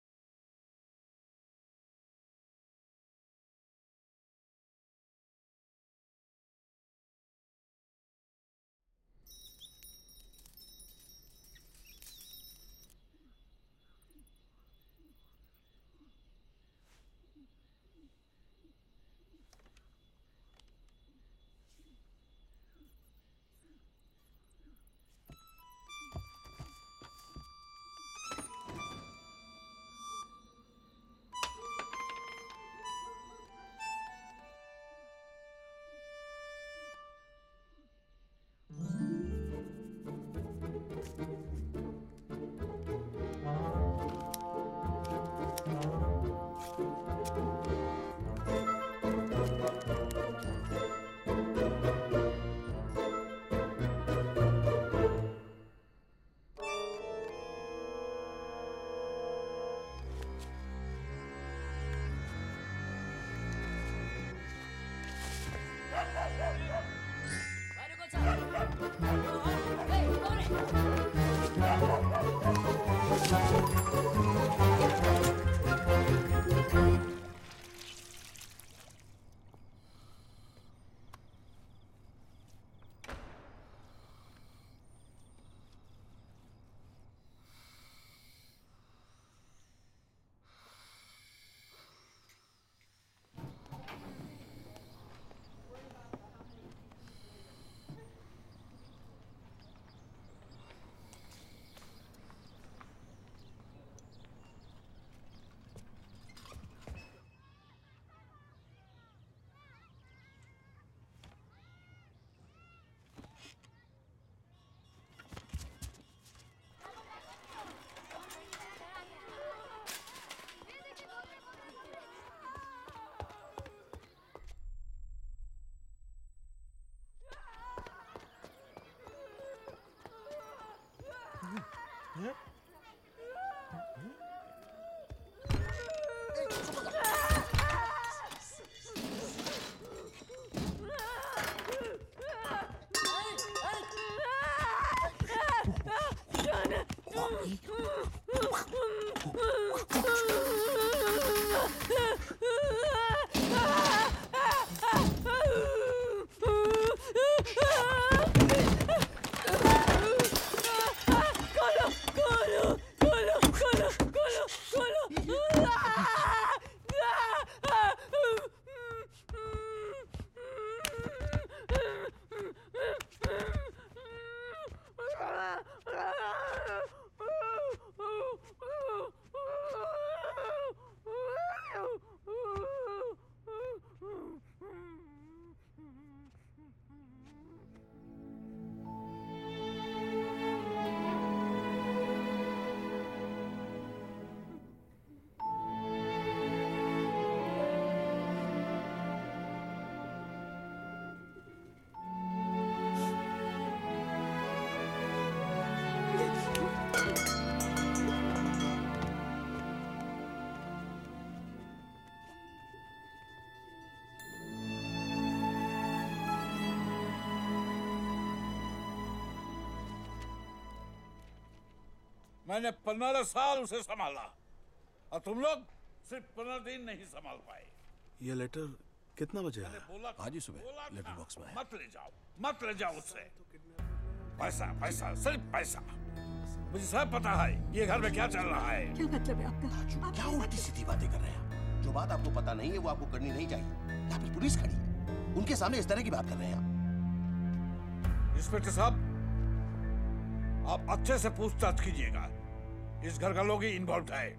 मैंने पंद्रह साल उसे संभाला और तुम लोग सिर्फ पंद्रह दिन नहीं संभाल पाए। ये लेटर कितना बजे आया? आज ही सुबह लेटर बॉक्स में। मत ले जाओ, मत ले जाओ उससे। पैसा पैसा सिर्फ पैसा। मुझे सब पता है ये घर में क्या चल रहा है। क्या मतलब है आपका? क्या उल्टी सीधी बातें कर रहे हैं? जो बात आपको पता नहीं है वो आपको करनी नहीं चाहिए। यहाँ पर पुलिस खड़ी है, उनके सामने इस तरह की बात कर रहे हैं आप। इंस्पेक्टर साहब, आप अच्छे से पूछताछ कीजिएगा। इस घर का लोग ही इन्वॉल्व है।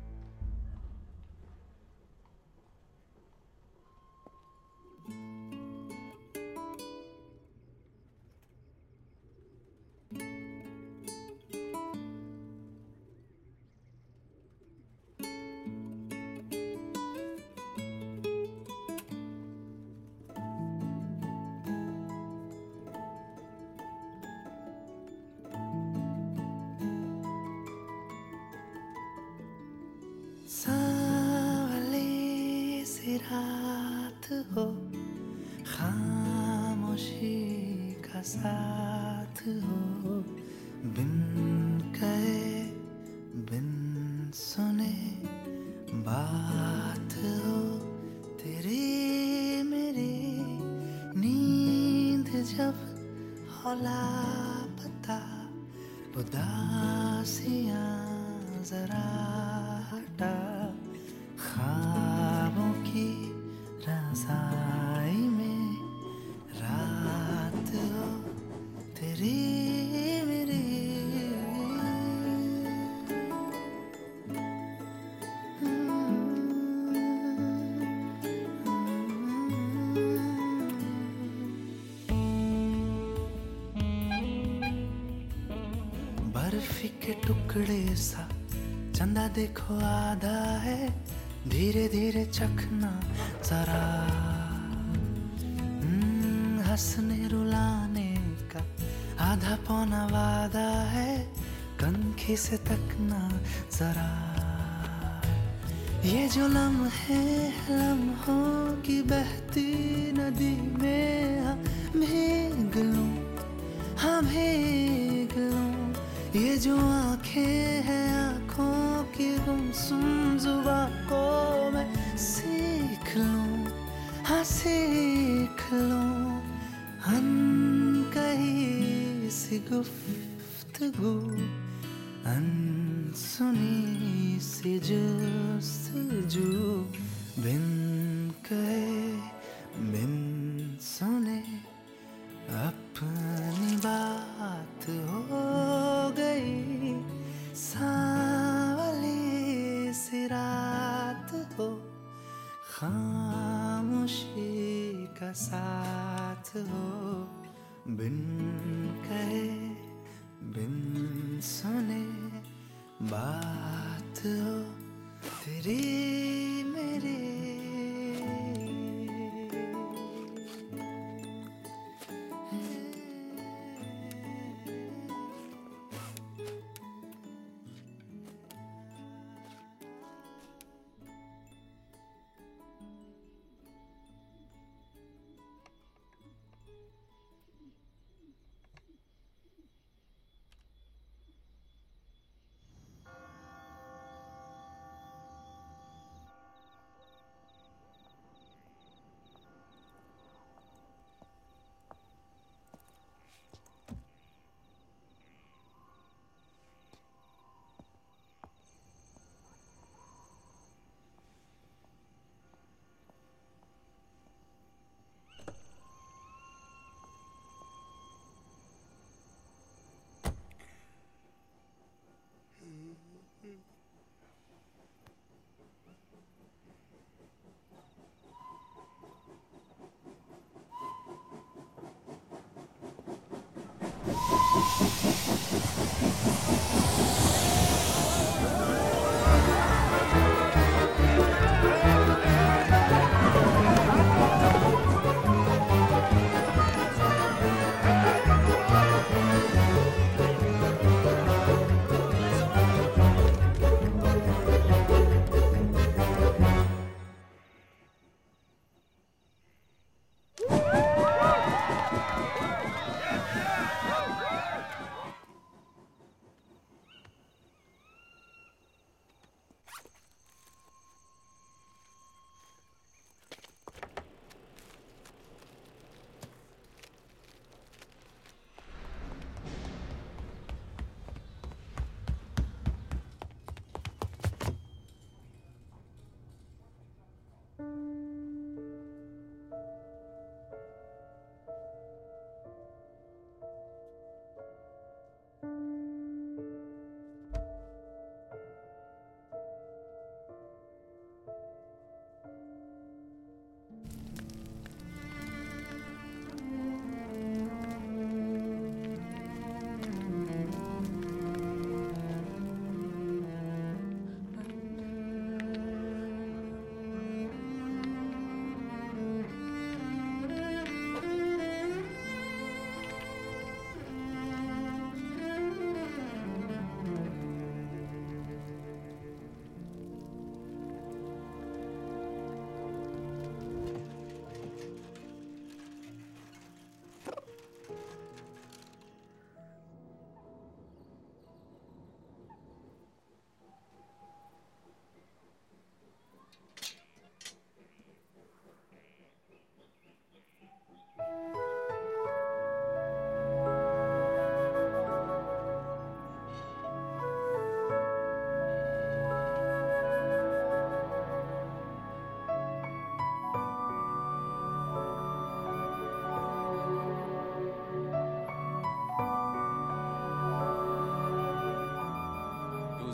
रात हो, खामोशी का साथ हो, बिन कहे बिन सुने बात हो, तेरी मेरी नींद जब हौला पता, उदासियां जरा हटा, ख्वाबों की रज़ाई में रात हो, तेरी मेरी। बर्फी के टुकड़े सा चंदा देखो आधा है, धीरे धीरे चखना जरा, हंसने रुलाने का आधा पौना वादा है, कनखी से तकना जरा। ये जो लम्हे लम्हों की बहती नदी में हाँ भीग लूं, हाँ भीग लूं। ये जो आंखें हैं आंखों की गुमसुम जुबां को मैं सीख लूं, हाँ सीख लूं। अनकही सी गुफ्तगू, अनसुनी सी जुस्तजू, बिन कहे बिन सुने अपनी बात हो गई। सांवली सी रात हो, खामोशी का साथ हो, बिन कहे बिन सुने बात हो, तेरी मेरी।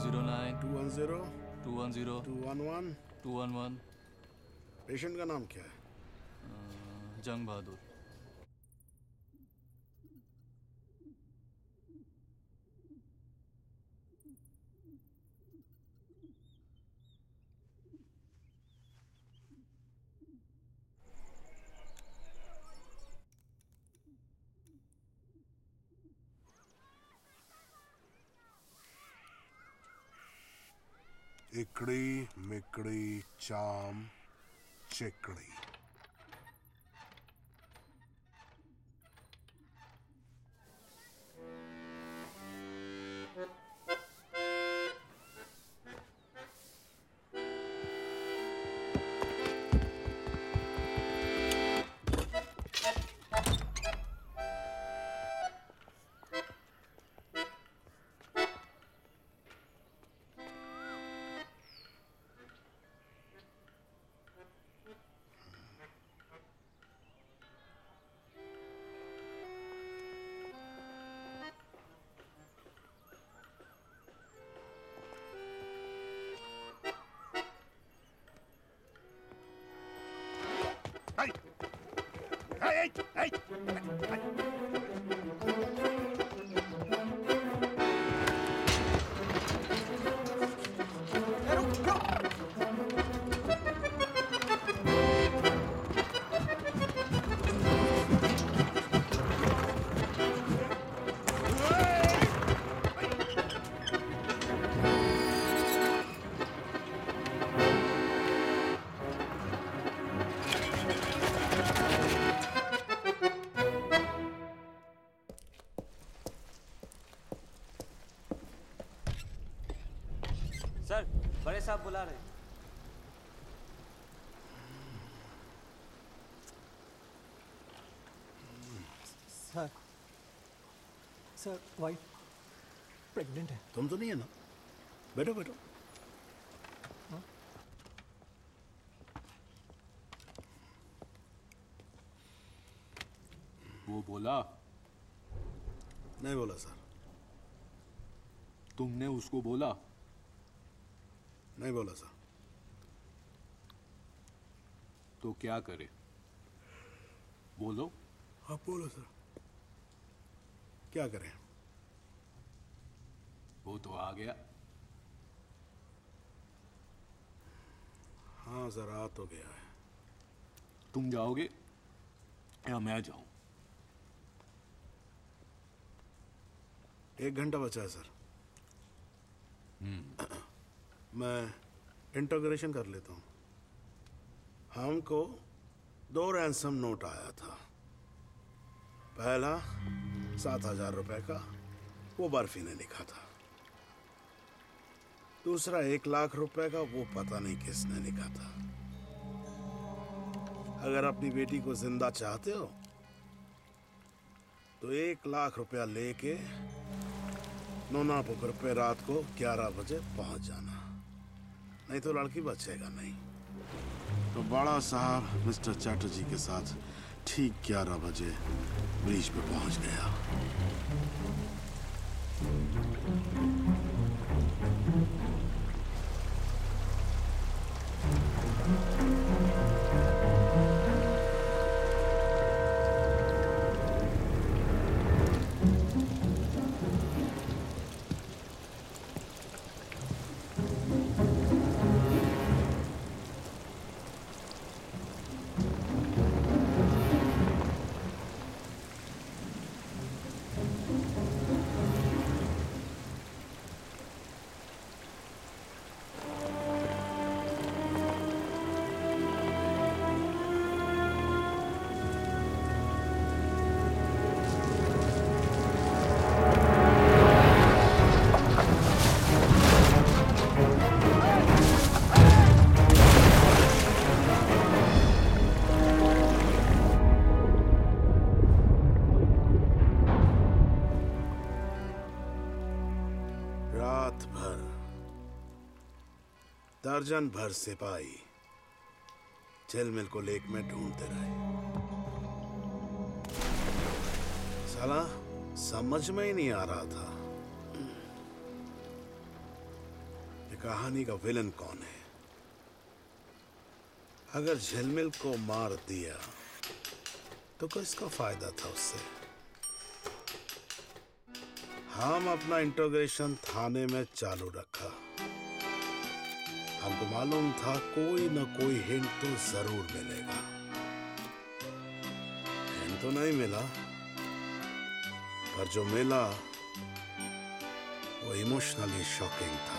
Zero nine two one zero two one zero two one one two one one. Patient का नाम क्या है? जंग बहादुर। इकड़ी मिकड़ी चाम चिकड़ी। Hey, hey, hey, सर, बड़े साहब बुला रहे हैं। सर, सर वाइफ प्रेग्नेंट है। तुम तो नहीं है ना? बैठो बैठो। वो बोला? नहीं बोला सर। तुमने उसको बोला? नहीं बोला सर। तो क्या करे? बोलो। आप बोलो सर। क्या करें? वो तो आ गया। हाँ सर, आ तो गया है। तुम जाओगे या मैं जाऊं? एक घंटा बचा है सर। मैं इंटोग्रेशन कर लेता हूँ। हमको दो रैंसम नोट आया था। पहला सात हजार रुपए का, वो बर्फी ने लिखा था। दूसरा एक लाख रुपए का, वो पता नहीं किसने लिखा था। अगर अपनी बेटी को जिंदा चाहते हो तो एक लाख रुपया लेके नोना पुकुर पे रात को ग्यारह बजे पहुंच जाना, नहीं तो लड़की बचेगा नहीं। तो बड़ा साहब मिस्टर चैटर्जी के साथ ठीक ग्यारह बजे ब्रिज पे पहुंच गया। दर्जन भर सिपाही झिलमिल को लेक में ढूंढते रहे। साला समझ में ही नहीं आ रहा था कहानी का विलन कौन है? अगर झिलमिल को मार दिया तो किसका फायदा था उससे? हम अपना इंट्रोगेशन थाने में चालू रखा। हमको मालूम था कोई न कोई हिंट तो जरूर मिलेगा। हिंट तो नहीं मिला, पर जो मिला वो इमोशनली शॉकिंग था।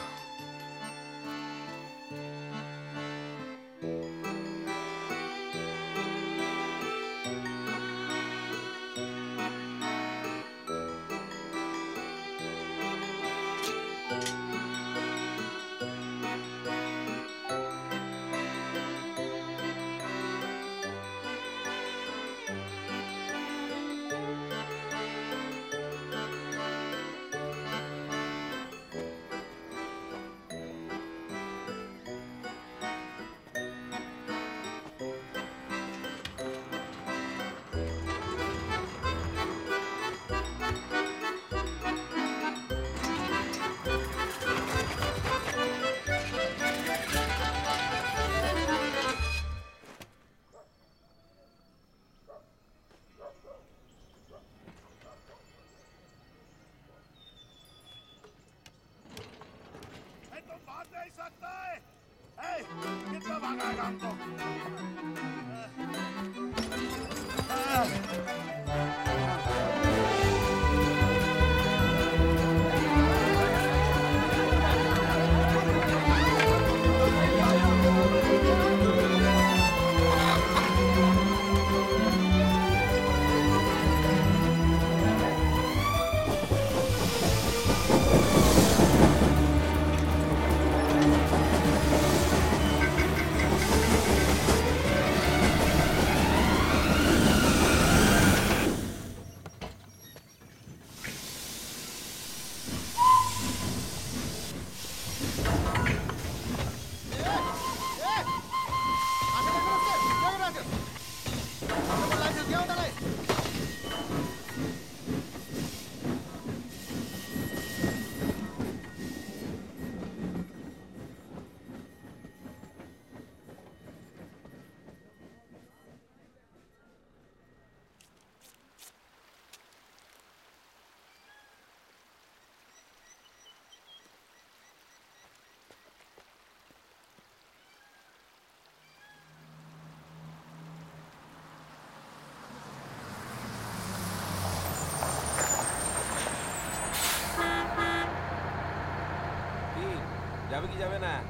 যাবে কি যাবে না?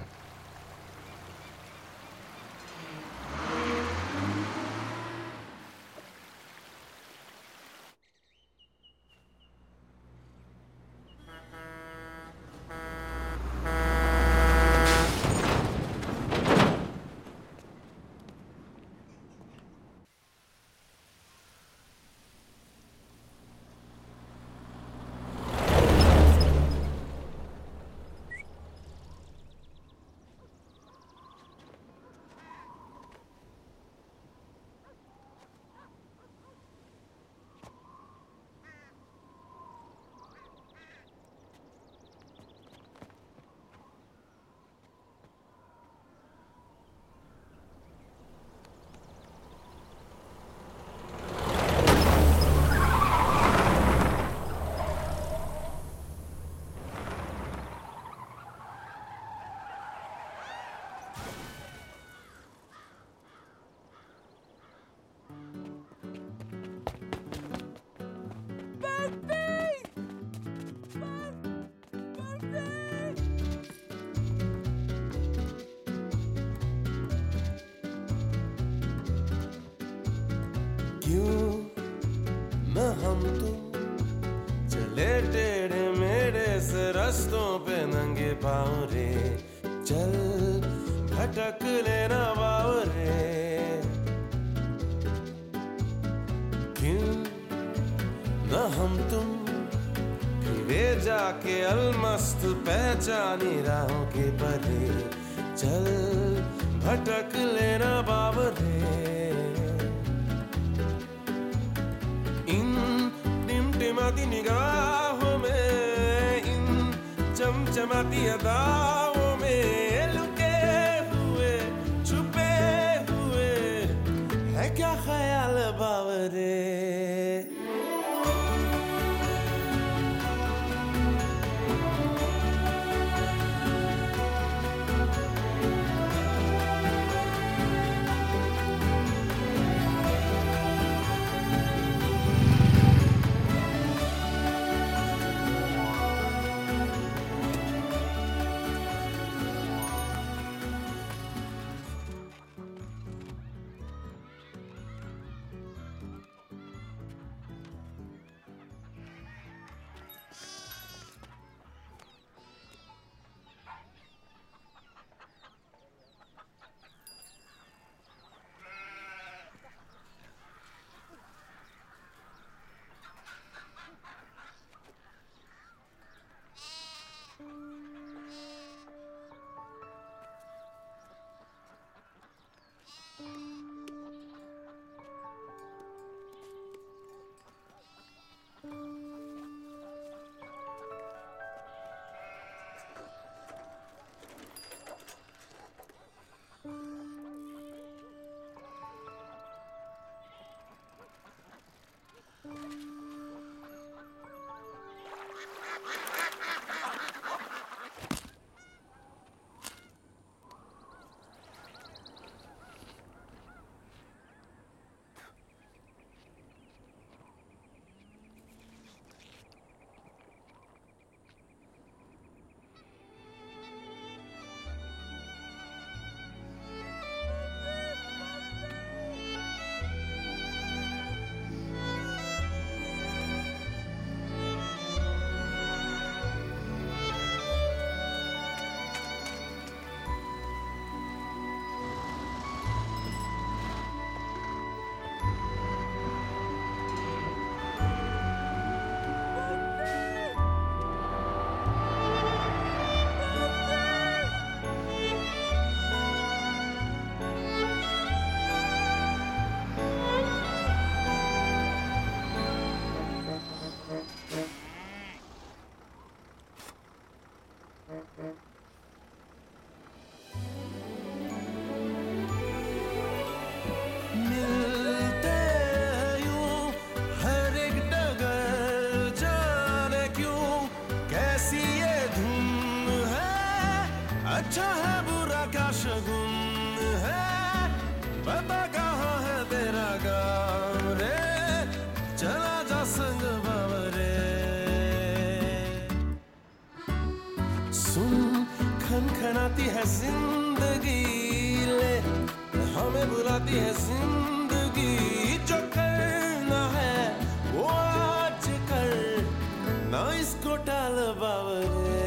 हम तुम चले टेढ़े मेढ़े से रस्तों पे नंगे पाँव रे, चल भटक लेना बाव रे। क्यों न हम तुम फिरे जाके अलमस्त पहचानी राहों के परे, चल भटक लेना बाव रे। टिमटिमाती निगाहों में, इन चमचमाती अदाओं बावरे अच्छा है बुरा क्या शगुन है बता कहाँ है तेरा गाँव रे चला जा संग बावरे सुन खनखनाती है जिंदगी ले हमें बुलाती है जिंदगी जो करना है वो आज कर ना इसको टाल बावरे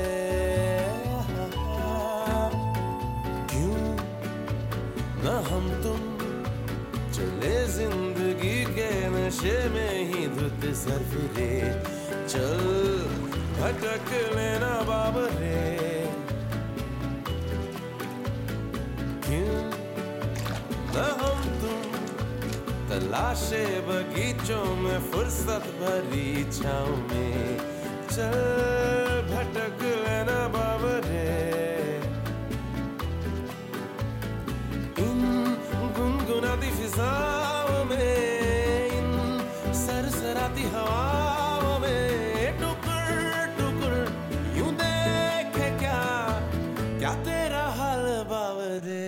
ना हम तुम चले जिंदगी के नशे में ही धुत सर फिरे चल भटक लेना बाबरे क्यों ना हम तुम तलाशे बगीचों में फुर्सत भरी छाँव में चल भटक लेना बाबरे गुनगुनाती फिजाओं में इन सरसराती हवाओं में टुकुर टुकुर यूं देखे क्या क्या तेरा हाल बावरे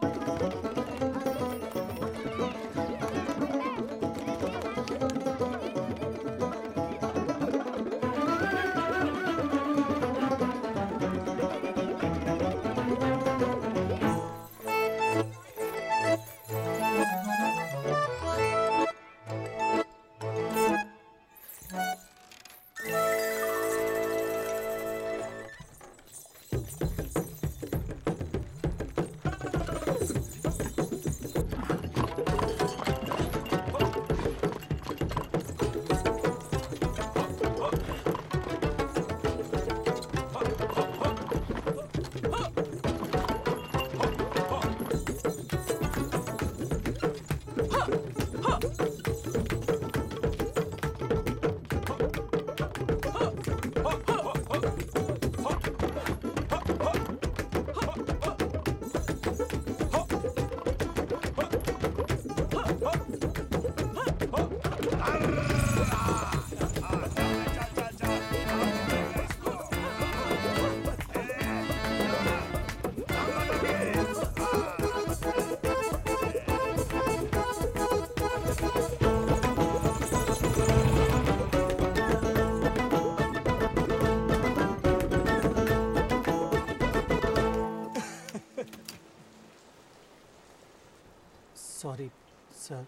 सॉरी सर।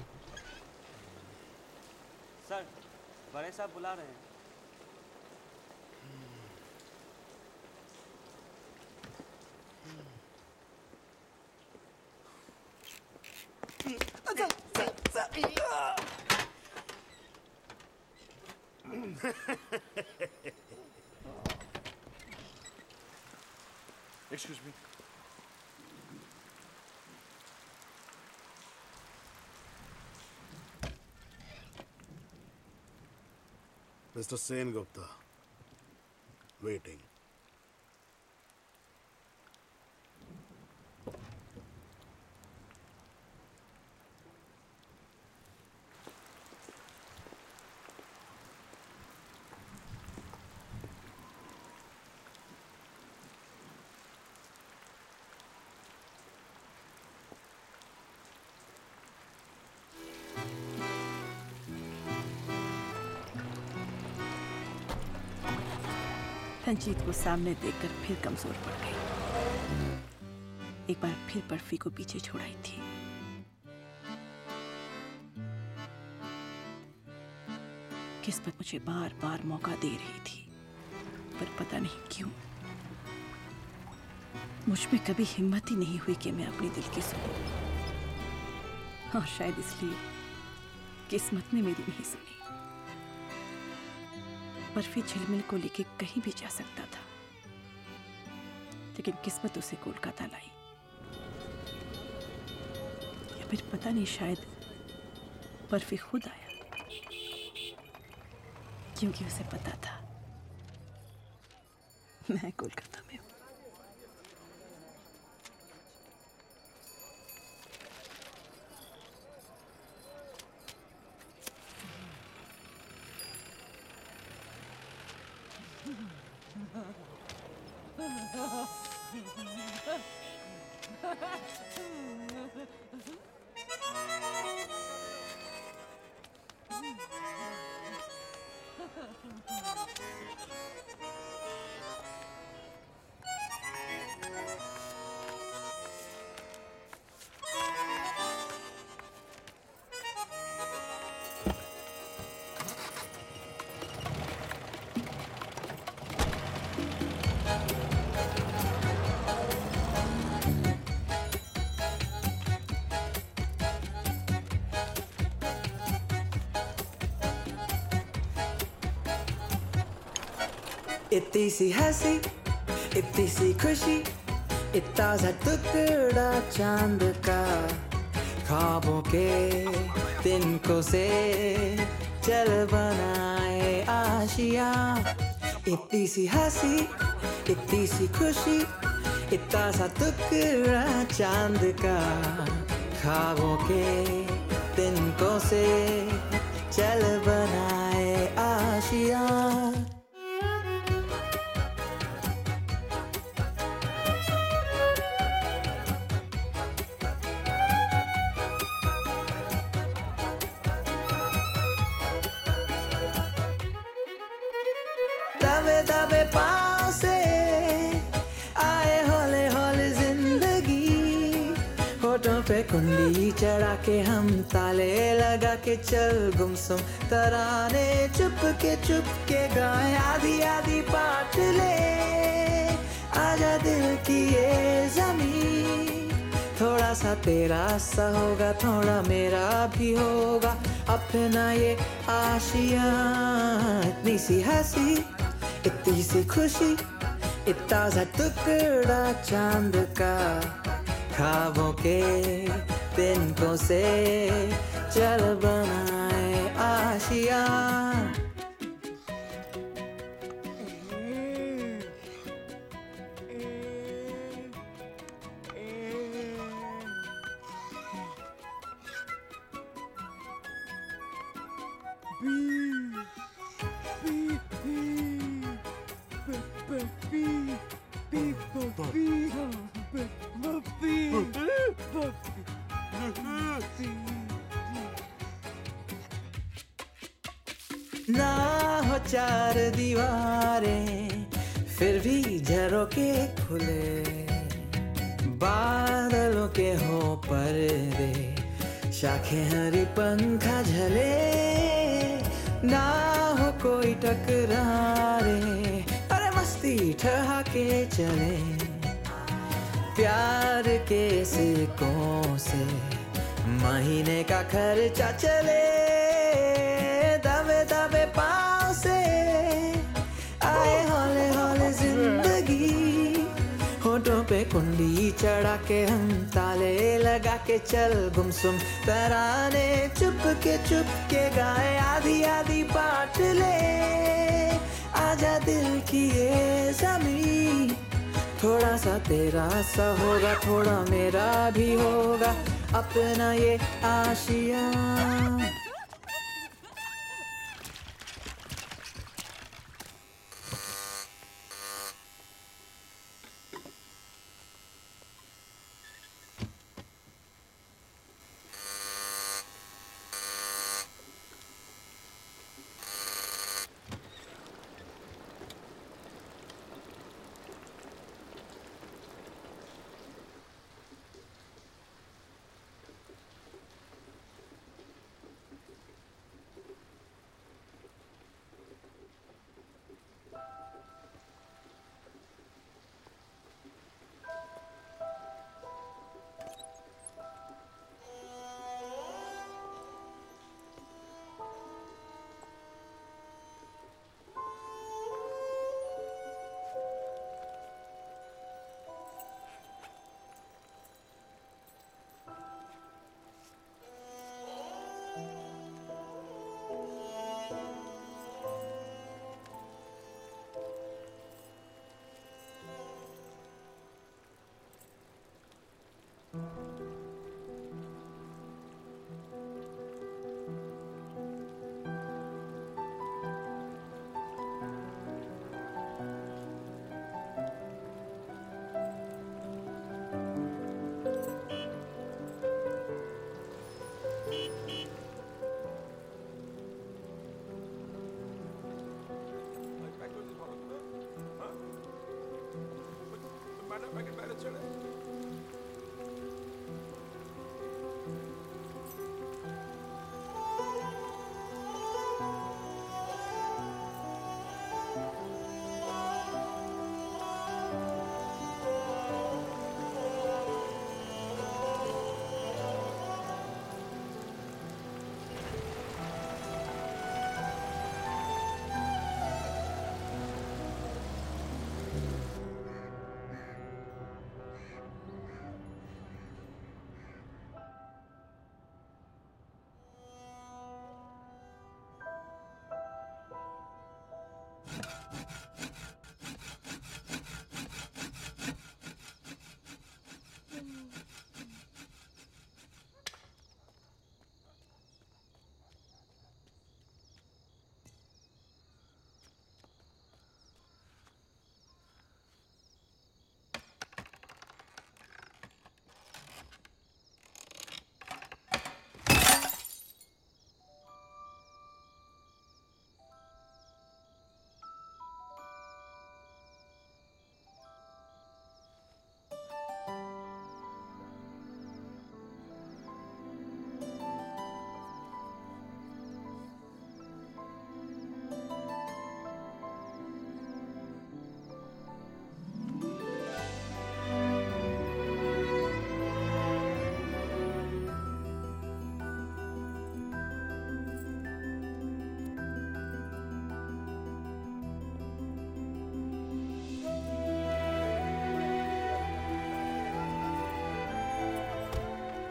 सर बड़े साहब बुला रहे हैं। Excuse me. Mister Sen Gupta, waiting. Ranjit को सामने देखकर फिर कमजोर पड़ गई। एक बार फिर बर्फी को पीछे छोड़ाई थी। किस्मत मुझे बार बार मौका दे रही थी, पर पता नहीं क्यों मुझ में कभी हिम्मत ही नहीं हुई कि मैं अपने दिल की सुनूं। हाँ, शायद इसलिए किस्मत ने मेरी नहीं सुनी। बर्फी झिलमिल को लेके कहीं भी जा सकता था, लेकिन किस्मत उसे कोलकाता लाई। या फिर पता नहीं, शायद बर्फी खुद आया, क्योंकि उसे पता था मैं कोलकाता में हूं। इतनी सी हंसी, इतनी सी खुशी, इतना सा टुकड़ा चांद का, ख्वाबों के तिनकों से चल बनाए आशिया। इतनी सी हंसी, इतनी सी खुशी, इतना सा टुकड़ा चांद का, ख्वाबों के तिनकों से चल बनाए आशिया। के हम ताले लगा के चल गुमसुम तराने चुप के चुप के गाए आधी आधी बात ले आजा दिल की ये ज़मीन थोड़ा सा तेरा सा होगा थोड़ा मेरा भी होगा अपना ये आशियाँ इतनी सी हंसी इतनी सी खुशी इतना सा टुकड़ा चांद का ख्वाबों के तिनकों से चल बनाए आशियाँ ना हो चार दीवारें फिर भी झरोके खुले बादलों के हो पर्दे शाखें हरी पंखा झले ना हो कोई टकरारे अरे मस्ती ठहाके चले प्यार के सिक्कों से महीने का खर्चा चले दबे दबे पाँव से आए हौले हौले जिंदगी होठों पे कुंडी चढ़ा के हम ताले लगा के चल गुमसुम तराने चुप के चुप के गाए आधी आधी बात ले आजा दिल की ये ज़मीन थोड़ा सा तेरा सा होगा थोड़ा मेरा भी होगा अपना ये आशियाँ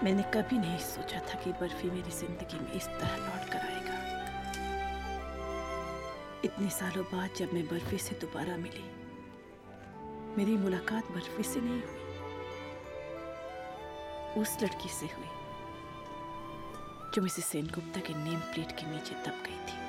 मैंने कभी नहीं सोचा था कि बर्फी मेरी जिंदगी में इस तरह लौट कर आएगा। इतने सालों बाद जब मैं बर्फी से दोबारा मिली, मेरी मुलाकात बर्फी से नहीं हुई, उस लड़की से हुई जो मिसेस सेनगुप्ता के नेम प्लेट के नीचे दब गई थी।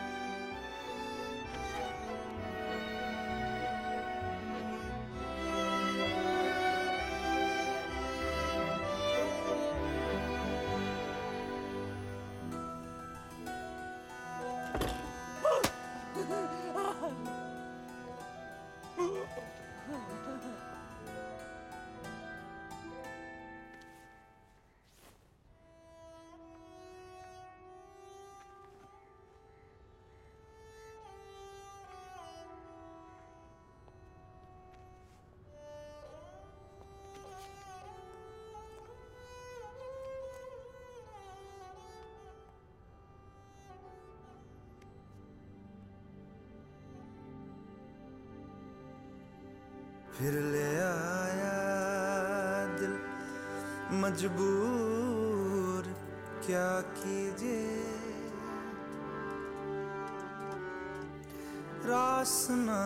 फिर ले आया दिल मजबूर, क्या कीजिए रास ना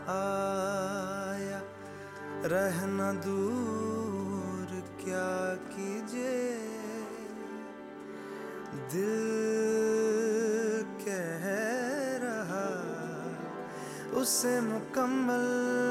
आया, रहना दूर, क्या कीजिए दिल कह रहा उसे मुकम्मल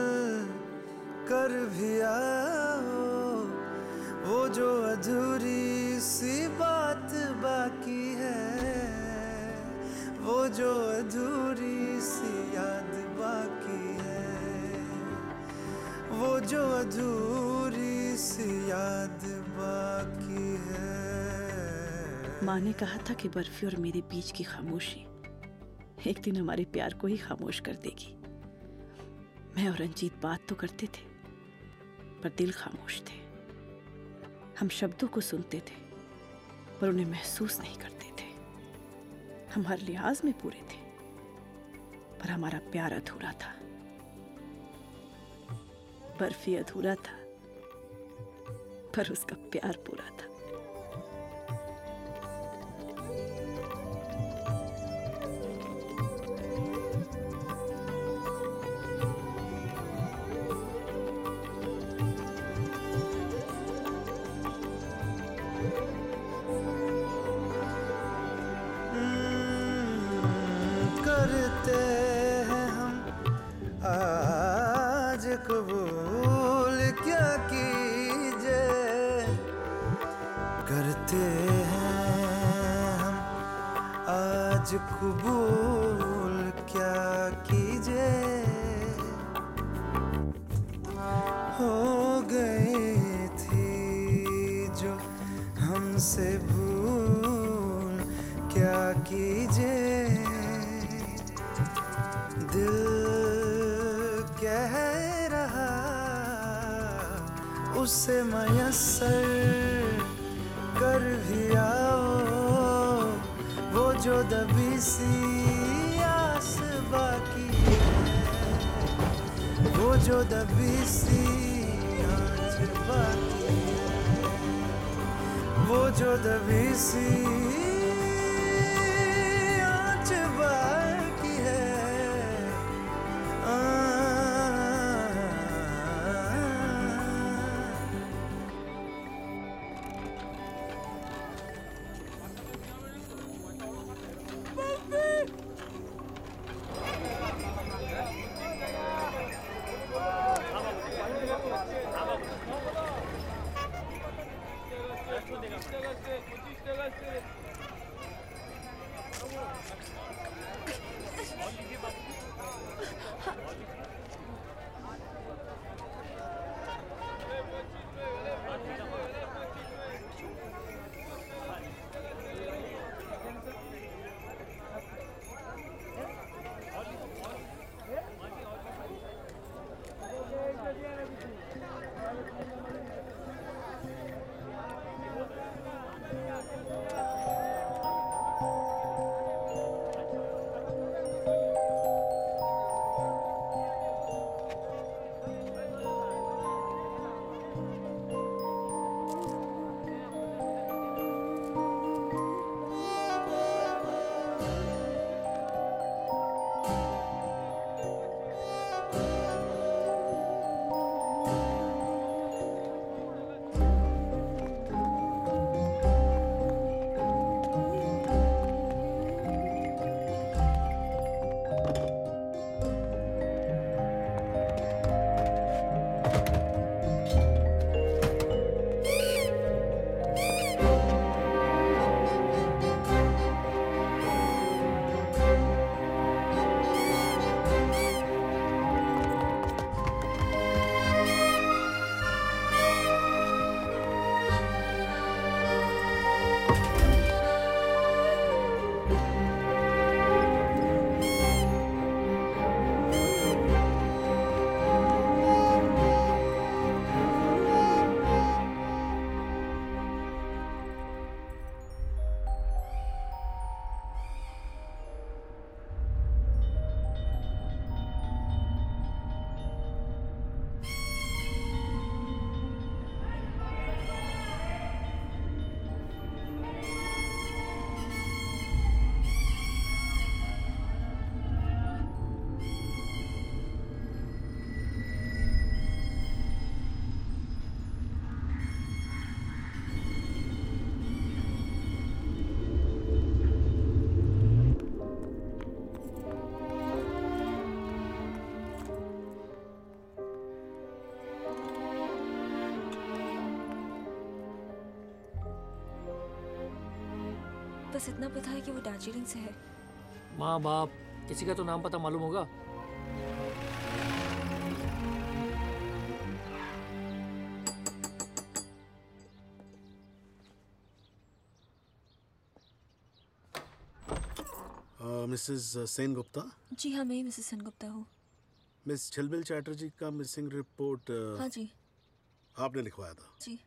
कर भी आओ, वो जो अधूरी सी बात बाकी है, वो जो अधूरी सी याद बाकी है, वो जो अधूरी सी याद बाकी है। माँ ने कहा था कि बर्फी और मेरे बीच की खामोशी एक दिन हमारे प्यार को ही खामोश कर देगी। मैं और रंजीत बात तो करते थे पर दिल खामोश थे। हम शब्दों को सुनते थे पर उन्हें महसूस नहीं करते थे। हम हर लिहाज में पूरे थे पर हमारा प्यार अधूरा था। बर्फी अधूरा था पर उसका प्यार पूरा था। कबूल क्या कीजिए, करते हैं हम आज कबूल क्या कीजिए। हो गई थी जो हमसे भूल क्या कीजिए, दिल कह रहा उसे मयस्सर कर भी आओ, वो जो दबी सी आस बाकी है, वो जो दबी सी आस बाकी है, वो जो दबी सी आस बाकी है। बस इतना पता है कि वो दार्जिलिंग से है। माँ बाप किसी का तो नाम पता मालूम होगा। मिसेस सेन गुप्ता? जी हाँ, मैं ही मिसेस सेन गुप्ता हूँ। मिस झिलमिल चैटर्जी का मिसिंग रिपोर्ट हाँ जी। आपने लिखवाया था? जी।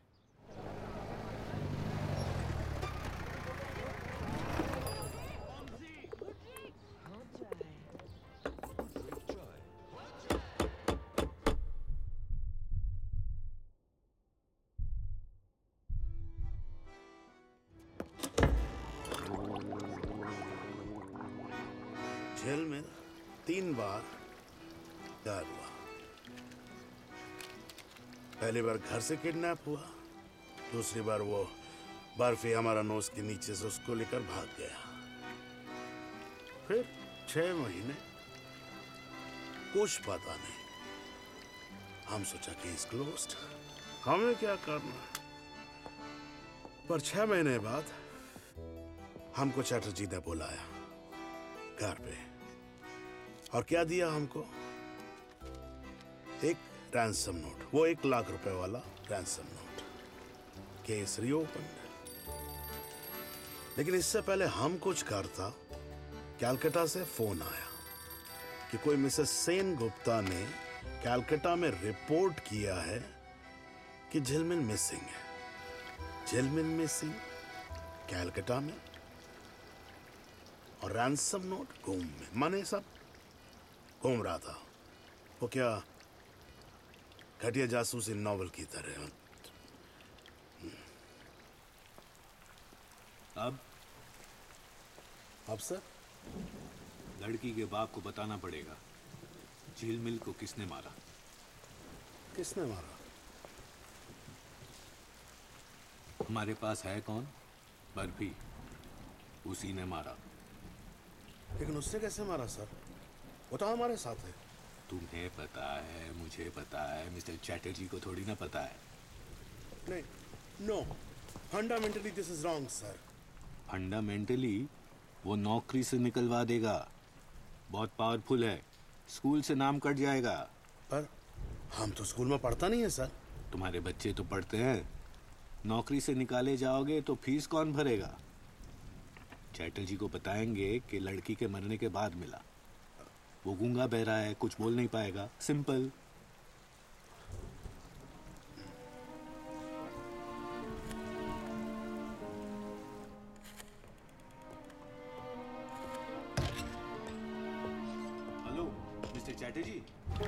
झिलमिल तीन बार गायब हुआ। पहली बार घर से किडनैप हुआ, दूसरी बार वो बर्फी हमारा नोज के नीचे से उसको लेकर भाग गया। फिर छह महीने कुछ पता नहीं। हम सोचा केस क्लोज्ड, हमें क्या करना। पर छह महीने बाद हमको चैटर्जी ने बुलाया घर पे, और क्या दिया हमको? एक रैंसम नोट, वो एक लाख रुपए वाला रैंसम नोट। Case reopen. लेकिन इससे पहले हम कुछ करता, कैलकाटा से फोन आया कि कोई मिसेस सेन गुप्ता ने कैलकाटा में रिपोर्ट किया है कि झिलमिल मिसिंग है। झिलमिल मिसिंग कैलकाटा में, और रैंसम नोट घूम में। माने सब घूम रहा था। वो क्या घटिया जासूसी नॉवल की तरह। अब अब सर लड़की के बाप को बताना पड़ेगा झिलमिल को किसने मारा। किसने मारा? हमारे पास है कौन? बर्फी, उसी ने मारा। लेकिन उसने कैसे मारा सर? वो तो हमारे साथ है। तुम्हें पता है, मुझे पता है, मिस्टर चैटर्जी को थोड़ी ना पता है। नहीं, no, fundamentally this is wrong sir. Fundamentally वो नौकरी से निकलवा देगा। बहुत पावरफुल है, स्कूल से नाम कट जाएगा। पर हम तो स्कूल में पढ़ता नहीं है सर। तुम्हारे बच्चे तो पढ़ते हैं। नौकरी से निकाले जाओगे तो फीस कौन भरेगा? चैटर्जी को बताएंगे कि लड़की के मरने के बाद मिला। वो गूंगा बहरा है, कुछ बोल नहीं पाएगा। सिंपल। Hello mister Chatterjee.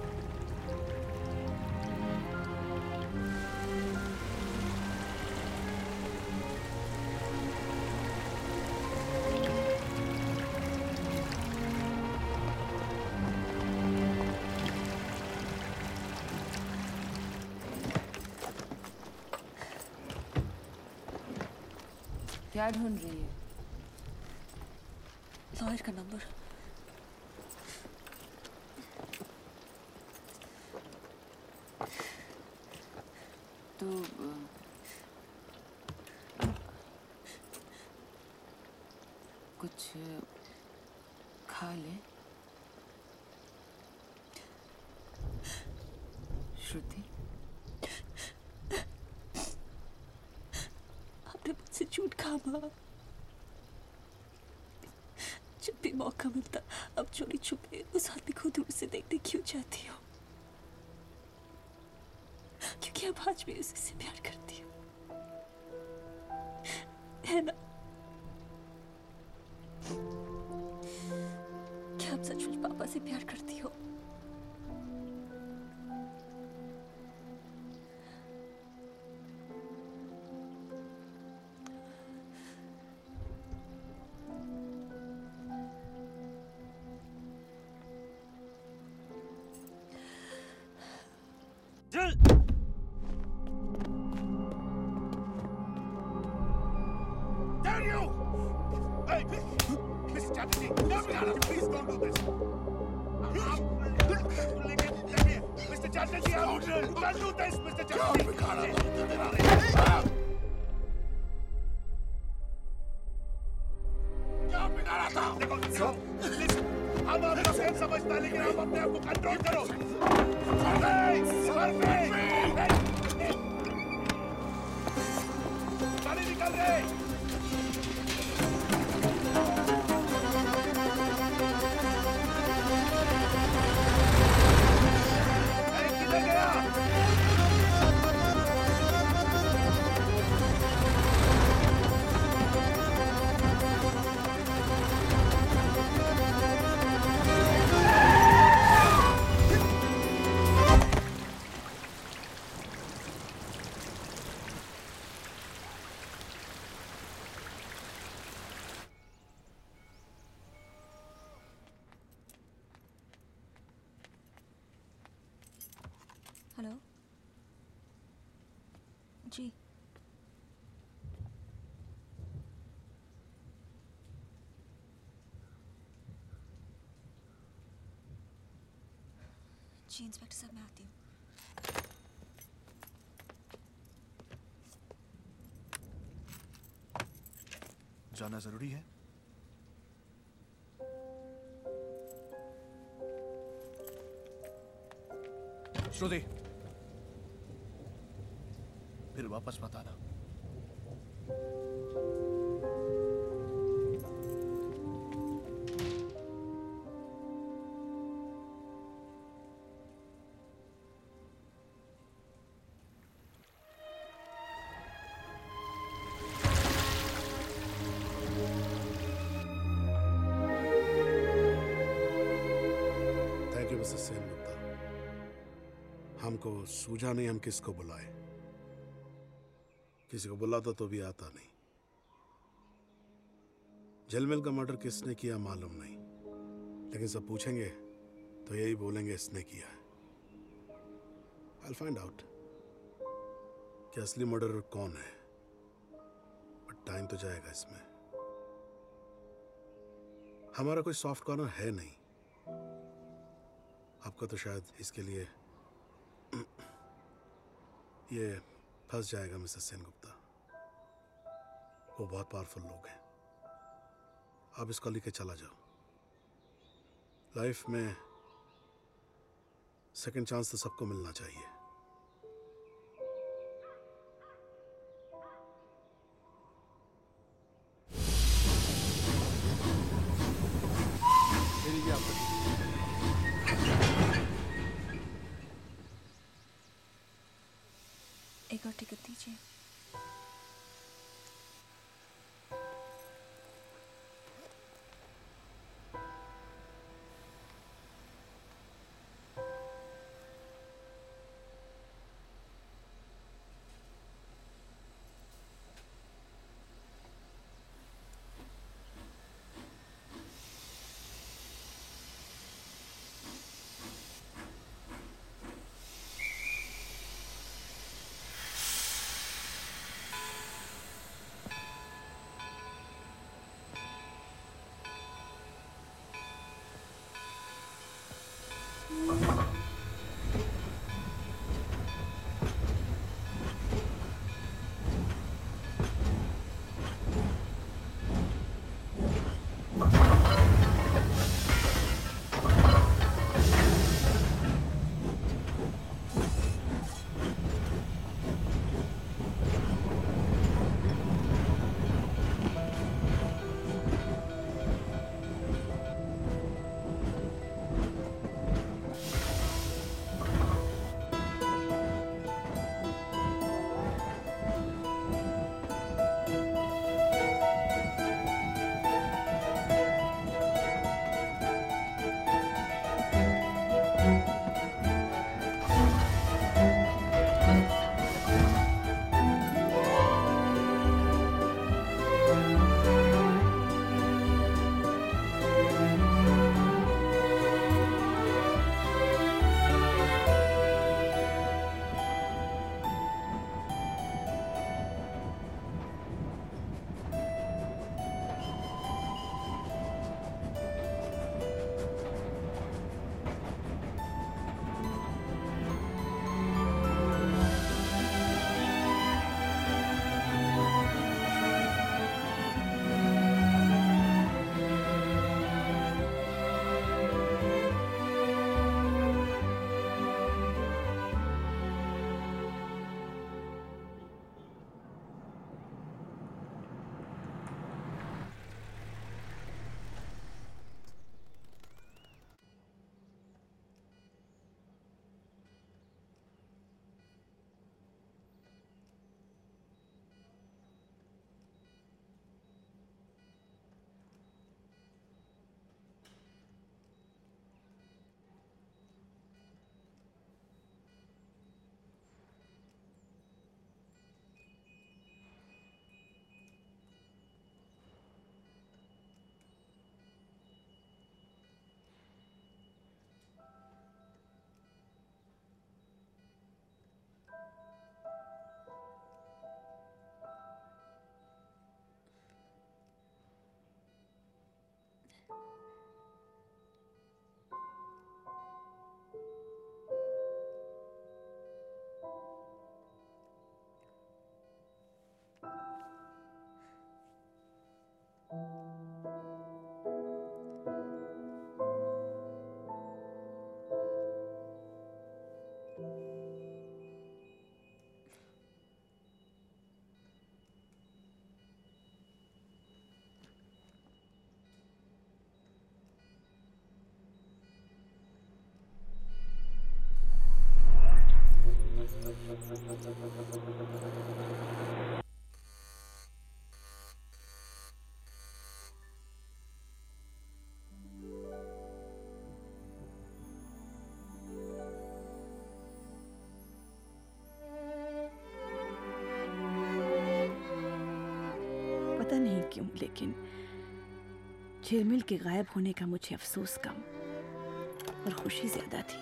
क्या ढूंढ रही है? लॉयर का नंबर। तो कुछ खा ले। श्रुति, आपने मुझसे झूठ कहा माँ। जब भी मौका मिलता अब चोरी छुपे उस आदमी को दूर से देखते क्यों चाहती हो? क्योंकि अब आज भी उसी से प्यार करती हूँ, है ना? क्या आप सचमुच पापा से प्यार करती हो? हम आपका फेम समझता लेकिन आप अपने आप को कंट्रोल करो। गाड़ी निकल गए। किधर गया? हेलो जी, जी इंस्पेक्टर साहब मैं आती हूँ। जाना जरूरी है? श्रुति, फिर वापस मत आना। Thank you Mrs Sen Gupta. हमको सूझा नहीं हम किसको बुलाए। किसी को बुलाता तो भी आता नहीं। झिलमिल का मर्डर किसने किया मालूम नहीं, लेकिन सब पूछेंगे तो यही बोलेंगे इसने किया है। I'll find out कि असली मर्डरर कौन है, बट टाइम तो जाएगा इसमें। हमारा कोई सॉफ्ट कॉर्नर है नहीं। आपका तो शायद इसके लिए ये फंस जाएगा मिसेस सेन गुप्ता। वो बहुत पावरफुल लोग हैं। आप इसको लेके चला जाओ। लाइफ में सेकंड चांस तो सबको मिलना चाहिए। मेरी क्या आपत्ति? एक और टिकट दीजिए। पता नहीं क्यों, लेकिन झिलमिल के गायब होने का मुझे अफसोस कम और खुशी ज्यादा थी,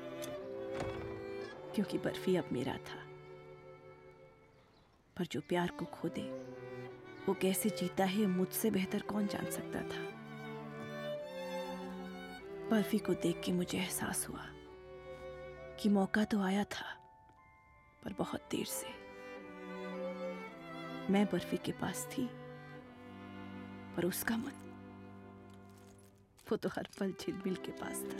क्योंकि बर्फी अब मेरा था। पर जो प्यार को खो दे वो कैसे जीता है, मुझसे बेहतर कौन जान सकता था। बर्फी को देख के मुझे एहसास हुआ कि मौका तो आया था, पर बहुत देर से। मैं बर्फी के पास थी, पर उसका मन वो तो हर पल झिलमिल के पास था।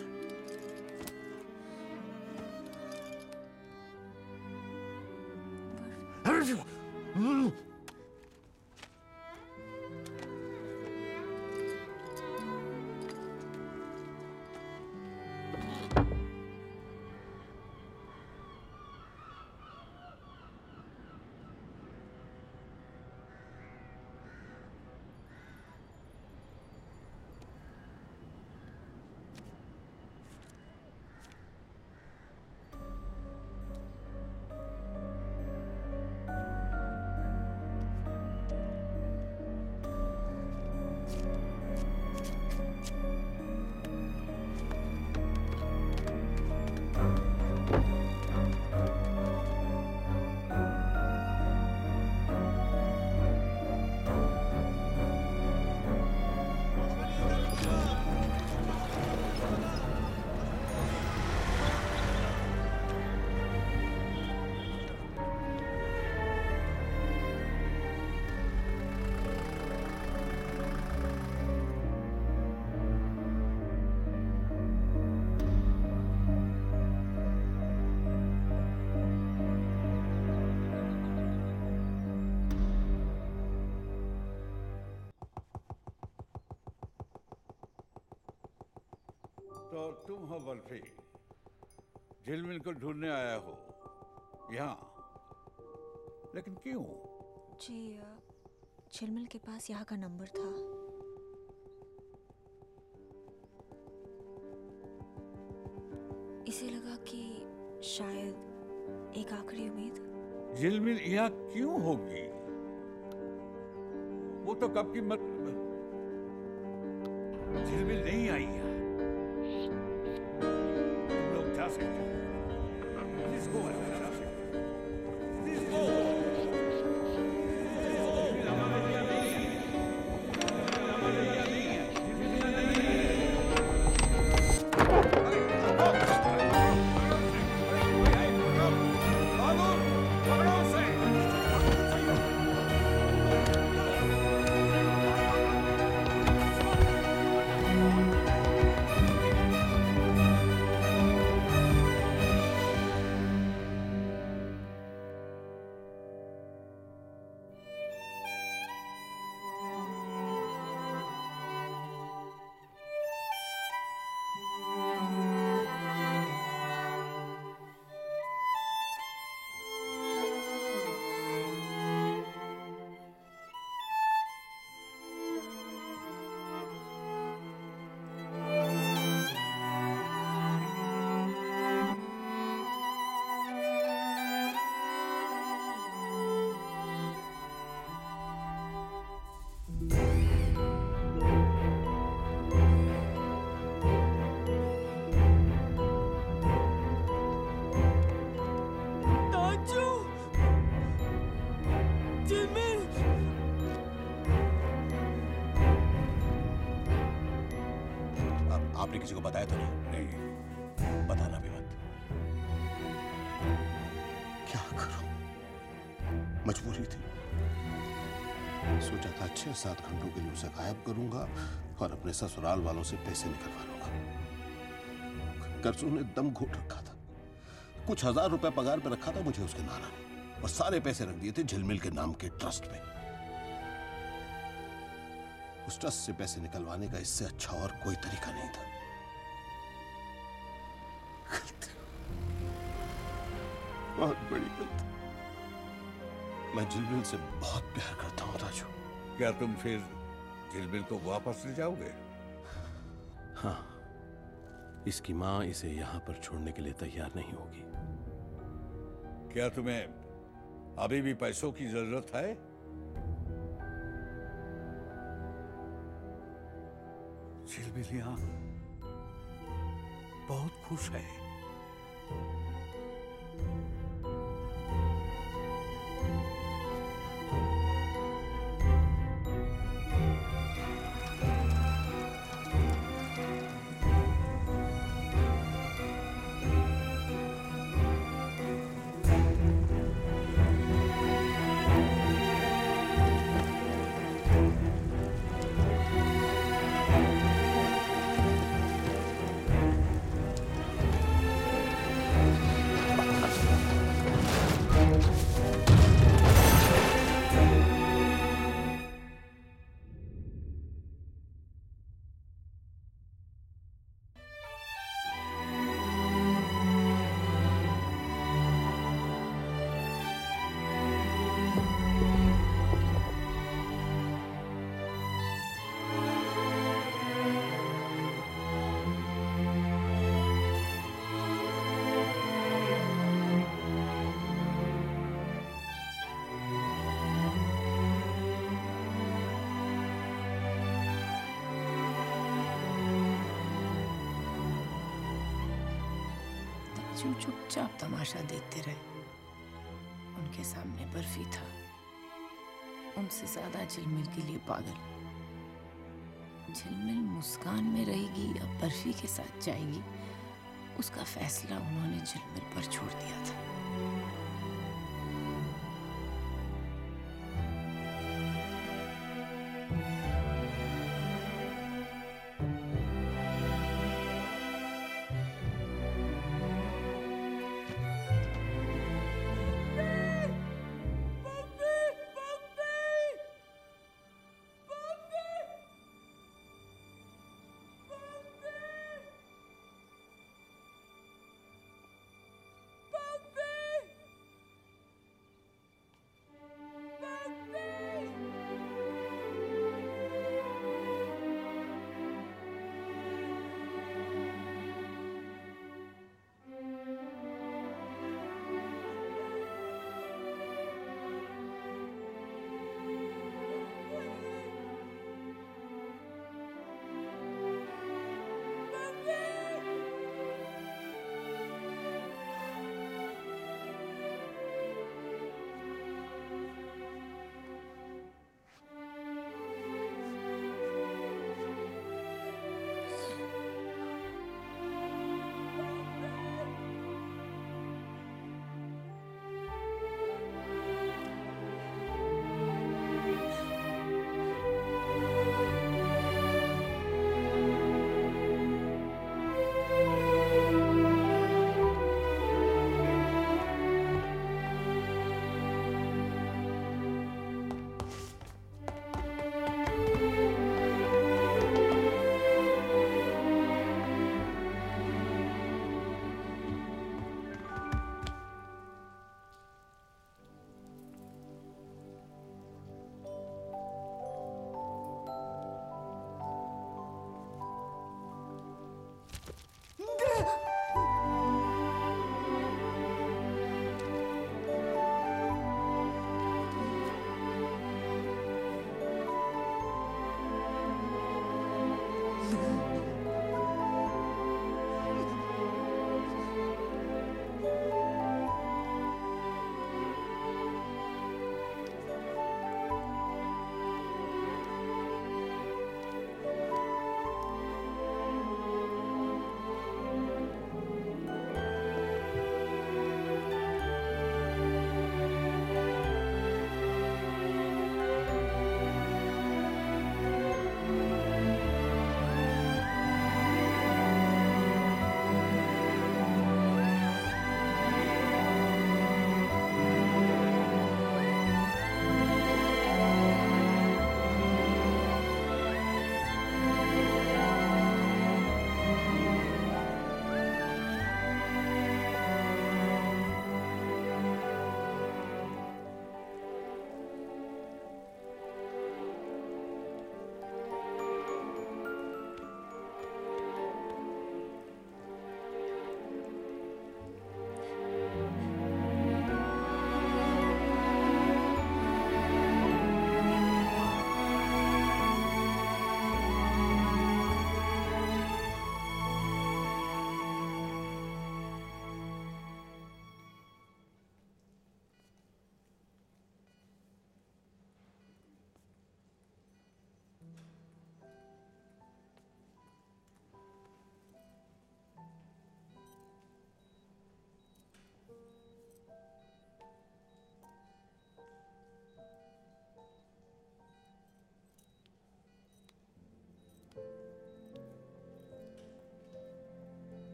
तो तुम हो बर्फी, झिलमिल को ढूंढने आया हो यहाँ, लेकिन क्यों? जी, झिलमिल के पास यहाँ का नंबर था। इसे लगा कि शायद एक आखिरी उम्मीद। झिलमिल यहाँ क्यों होगी? वो तो कब की मत झिलमिल नहीं आई है। तुम लोग जा सकते हो। Please go, जा सकते हो। Please go। आपने किसी को बताया तो नहीं? नहीं, बताना भी मत। क्या करूं? मजबूरी थी। सोचा था छह सात घंटों के लिए उसे गायब करूंगा और अपने ससुराल वालों से पैसे निकलवा लूंगा। कर्जों ने दम घोट रखा था। कुछ हजार रुपए पगार पे रखा था मुझे उसके नाना ने, और सारे पैसे रख दिए थे झिलमिल के नाम के ट्रस्ट पे। उस ट्रस्ट से पैसे निकलवाने का इससे अच्छा और कोई तरीका नहीं था। बहुत बड़ी गलती। मैं झिलमिल से बहुत प्यार करता हूँ राजू। क्या तुम फिर झिलमिल को वापस ले जाओगे? हाँ, इसकी माँ इसे यहाँ पर छोड़ने के लिए तैयार नहीं होगी। क्या तुम्हें अभी भी पैसों की जरूरत है? झिलमिल यहाँ बहुत खुश है। जो चुपचाप तमाशा देखते रहे। उनके सामने बर्फी था, उनसे ज्यादा झिलमिल के लिए पागल। झिलमिल मुस्कान में रहेगी या बर्फी के साथ जाएगी, उसका फैसला उन्होंने झिलमिल पर छोड़ दिया था। Baby!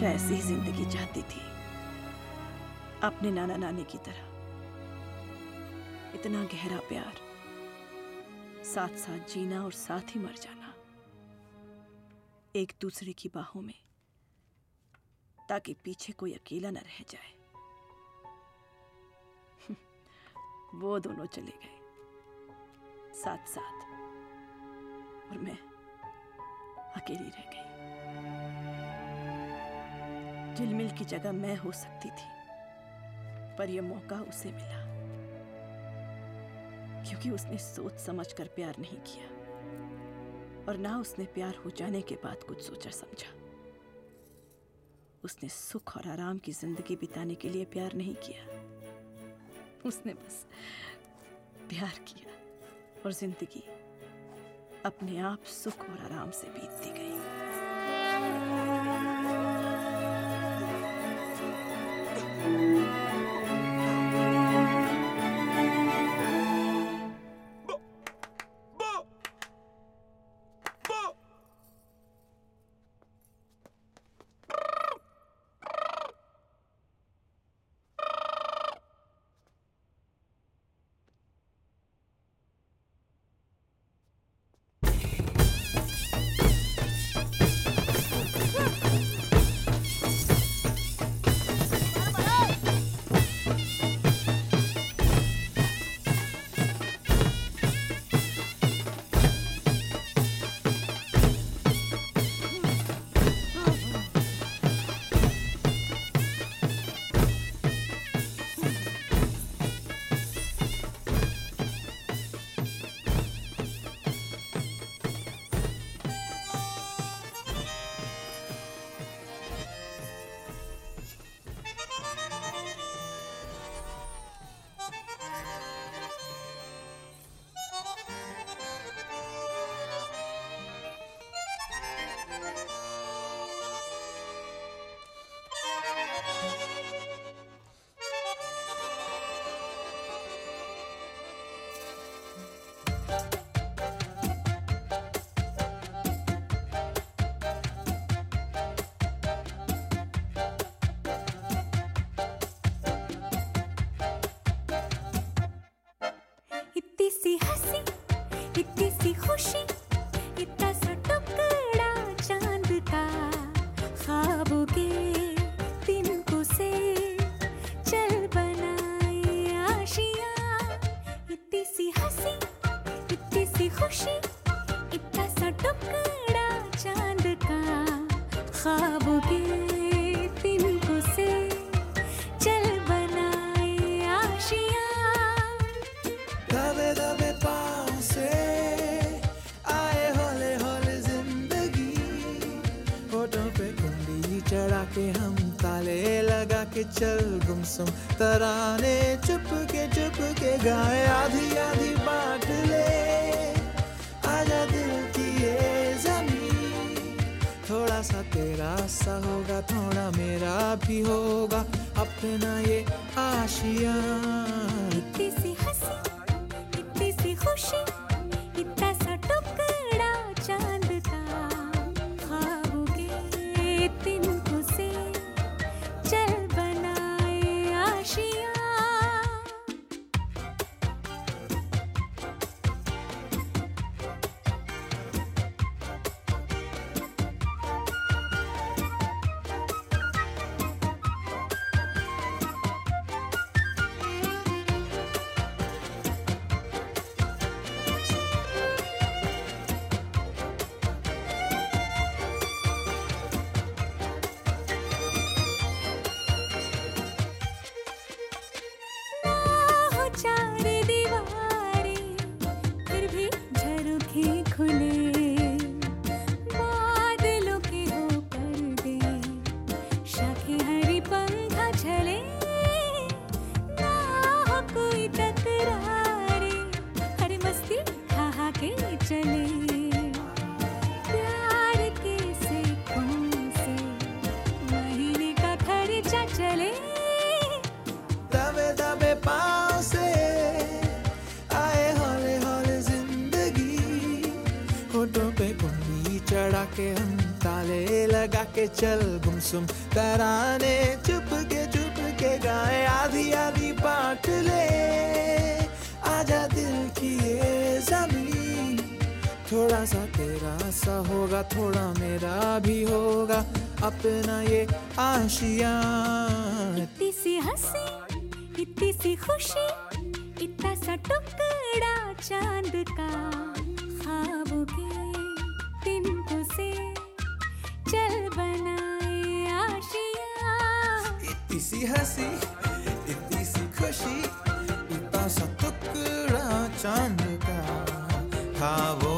हमेशा ऐसी ही जिंदगी चाहती थी, अपने नाना नानी की तरह। इतना गहरा प्यार, साथ साथ जीना और साथ ही मर जाना, एक दूसरे की बाहों में, ताकि पीछे कोई अकेला न रह जाए। वो दोनों चले गए साथ साथ, और मैं अकेली रह गई। झिलमिल की जगह मैं हो सकती थी, पर यह मौका उसे मिला क्योंकि उसने सोच समझकर प्यार नहीं किया, और ना उसने प्यार हो जाने के बाद कुछ सोचा समझा। उसने सुख और आराम की जिंदगी बिताने के लिए प्यार नहीं किया, उसने बस प्यार किया, और जिंदगी अपने आप सुख और आराम से बीतती गई। चल गुमसुम तराने चुप के चुप के गाए, आधी आधी बांट ले आजा दिल की ये ज़मीन। थोड़ा सा तेरा सा होगा, थोड़ा मेरा भी होगा, अपना ये आशियाँ। इतनी सी हंसी, इतनी सी खुशी, इतना सा टुकड़ा चांद का, ख्वाबों के तिनकों से चल के हम ताले लगा के चल गुमसुम तराने चुप के चुप के गाए आधी आधी बांट ले आजा दिल की ये ज़मीन थोड़ा सा तेरा सा होगा थोड़ा मेरा भी होगा अपना ये आशियाँ इतनी सी हंसी इतनी सी खुशी इतना सा टुकड़ा चांद का ख्वाबों के तिनको से चल बनाए आशियाँ इतनी सी हंसी इतनी सी खुशी इतना सा टुकड़ा चांद का ख्वाबों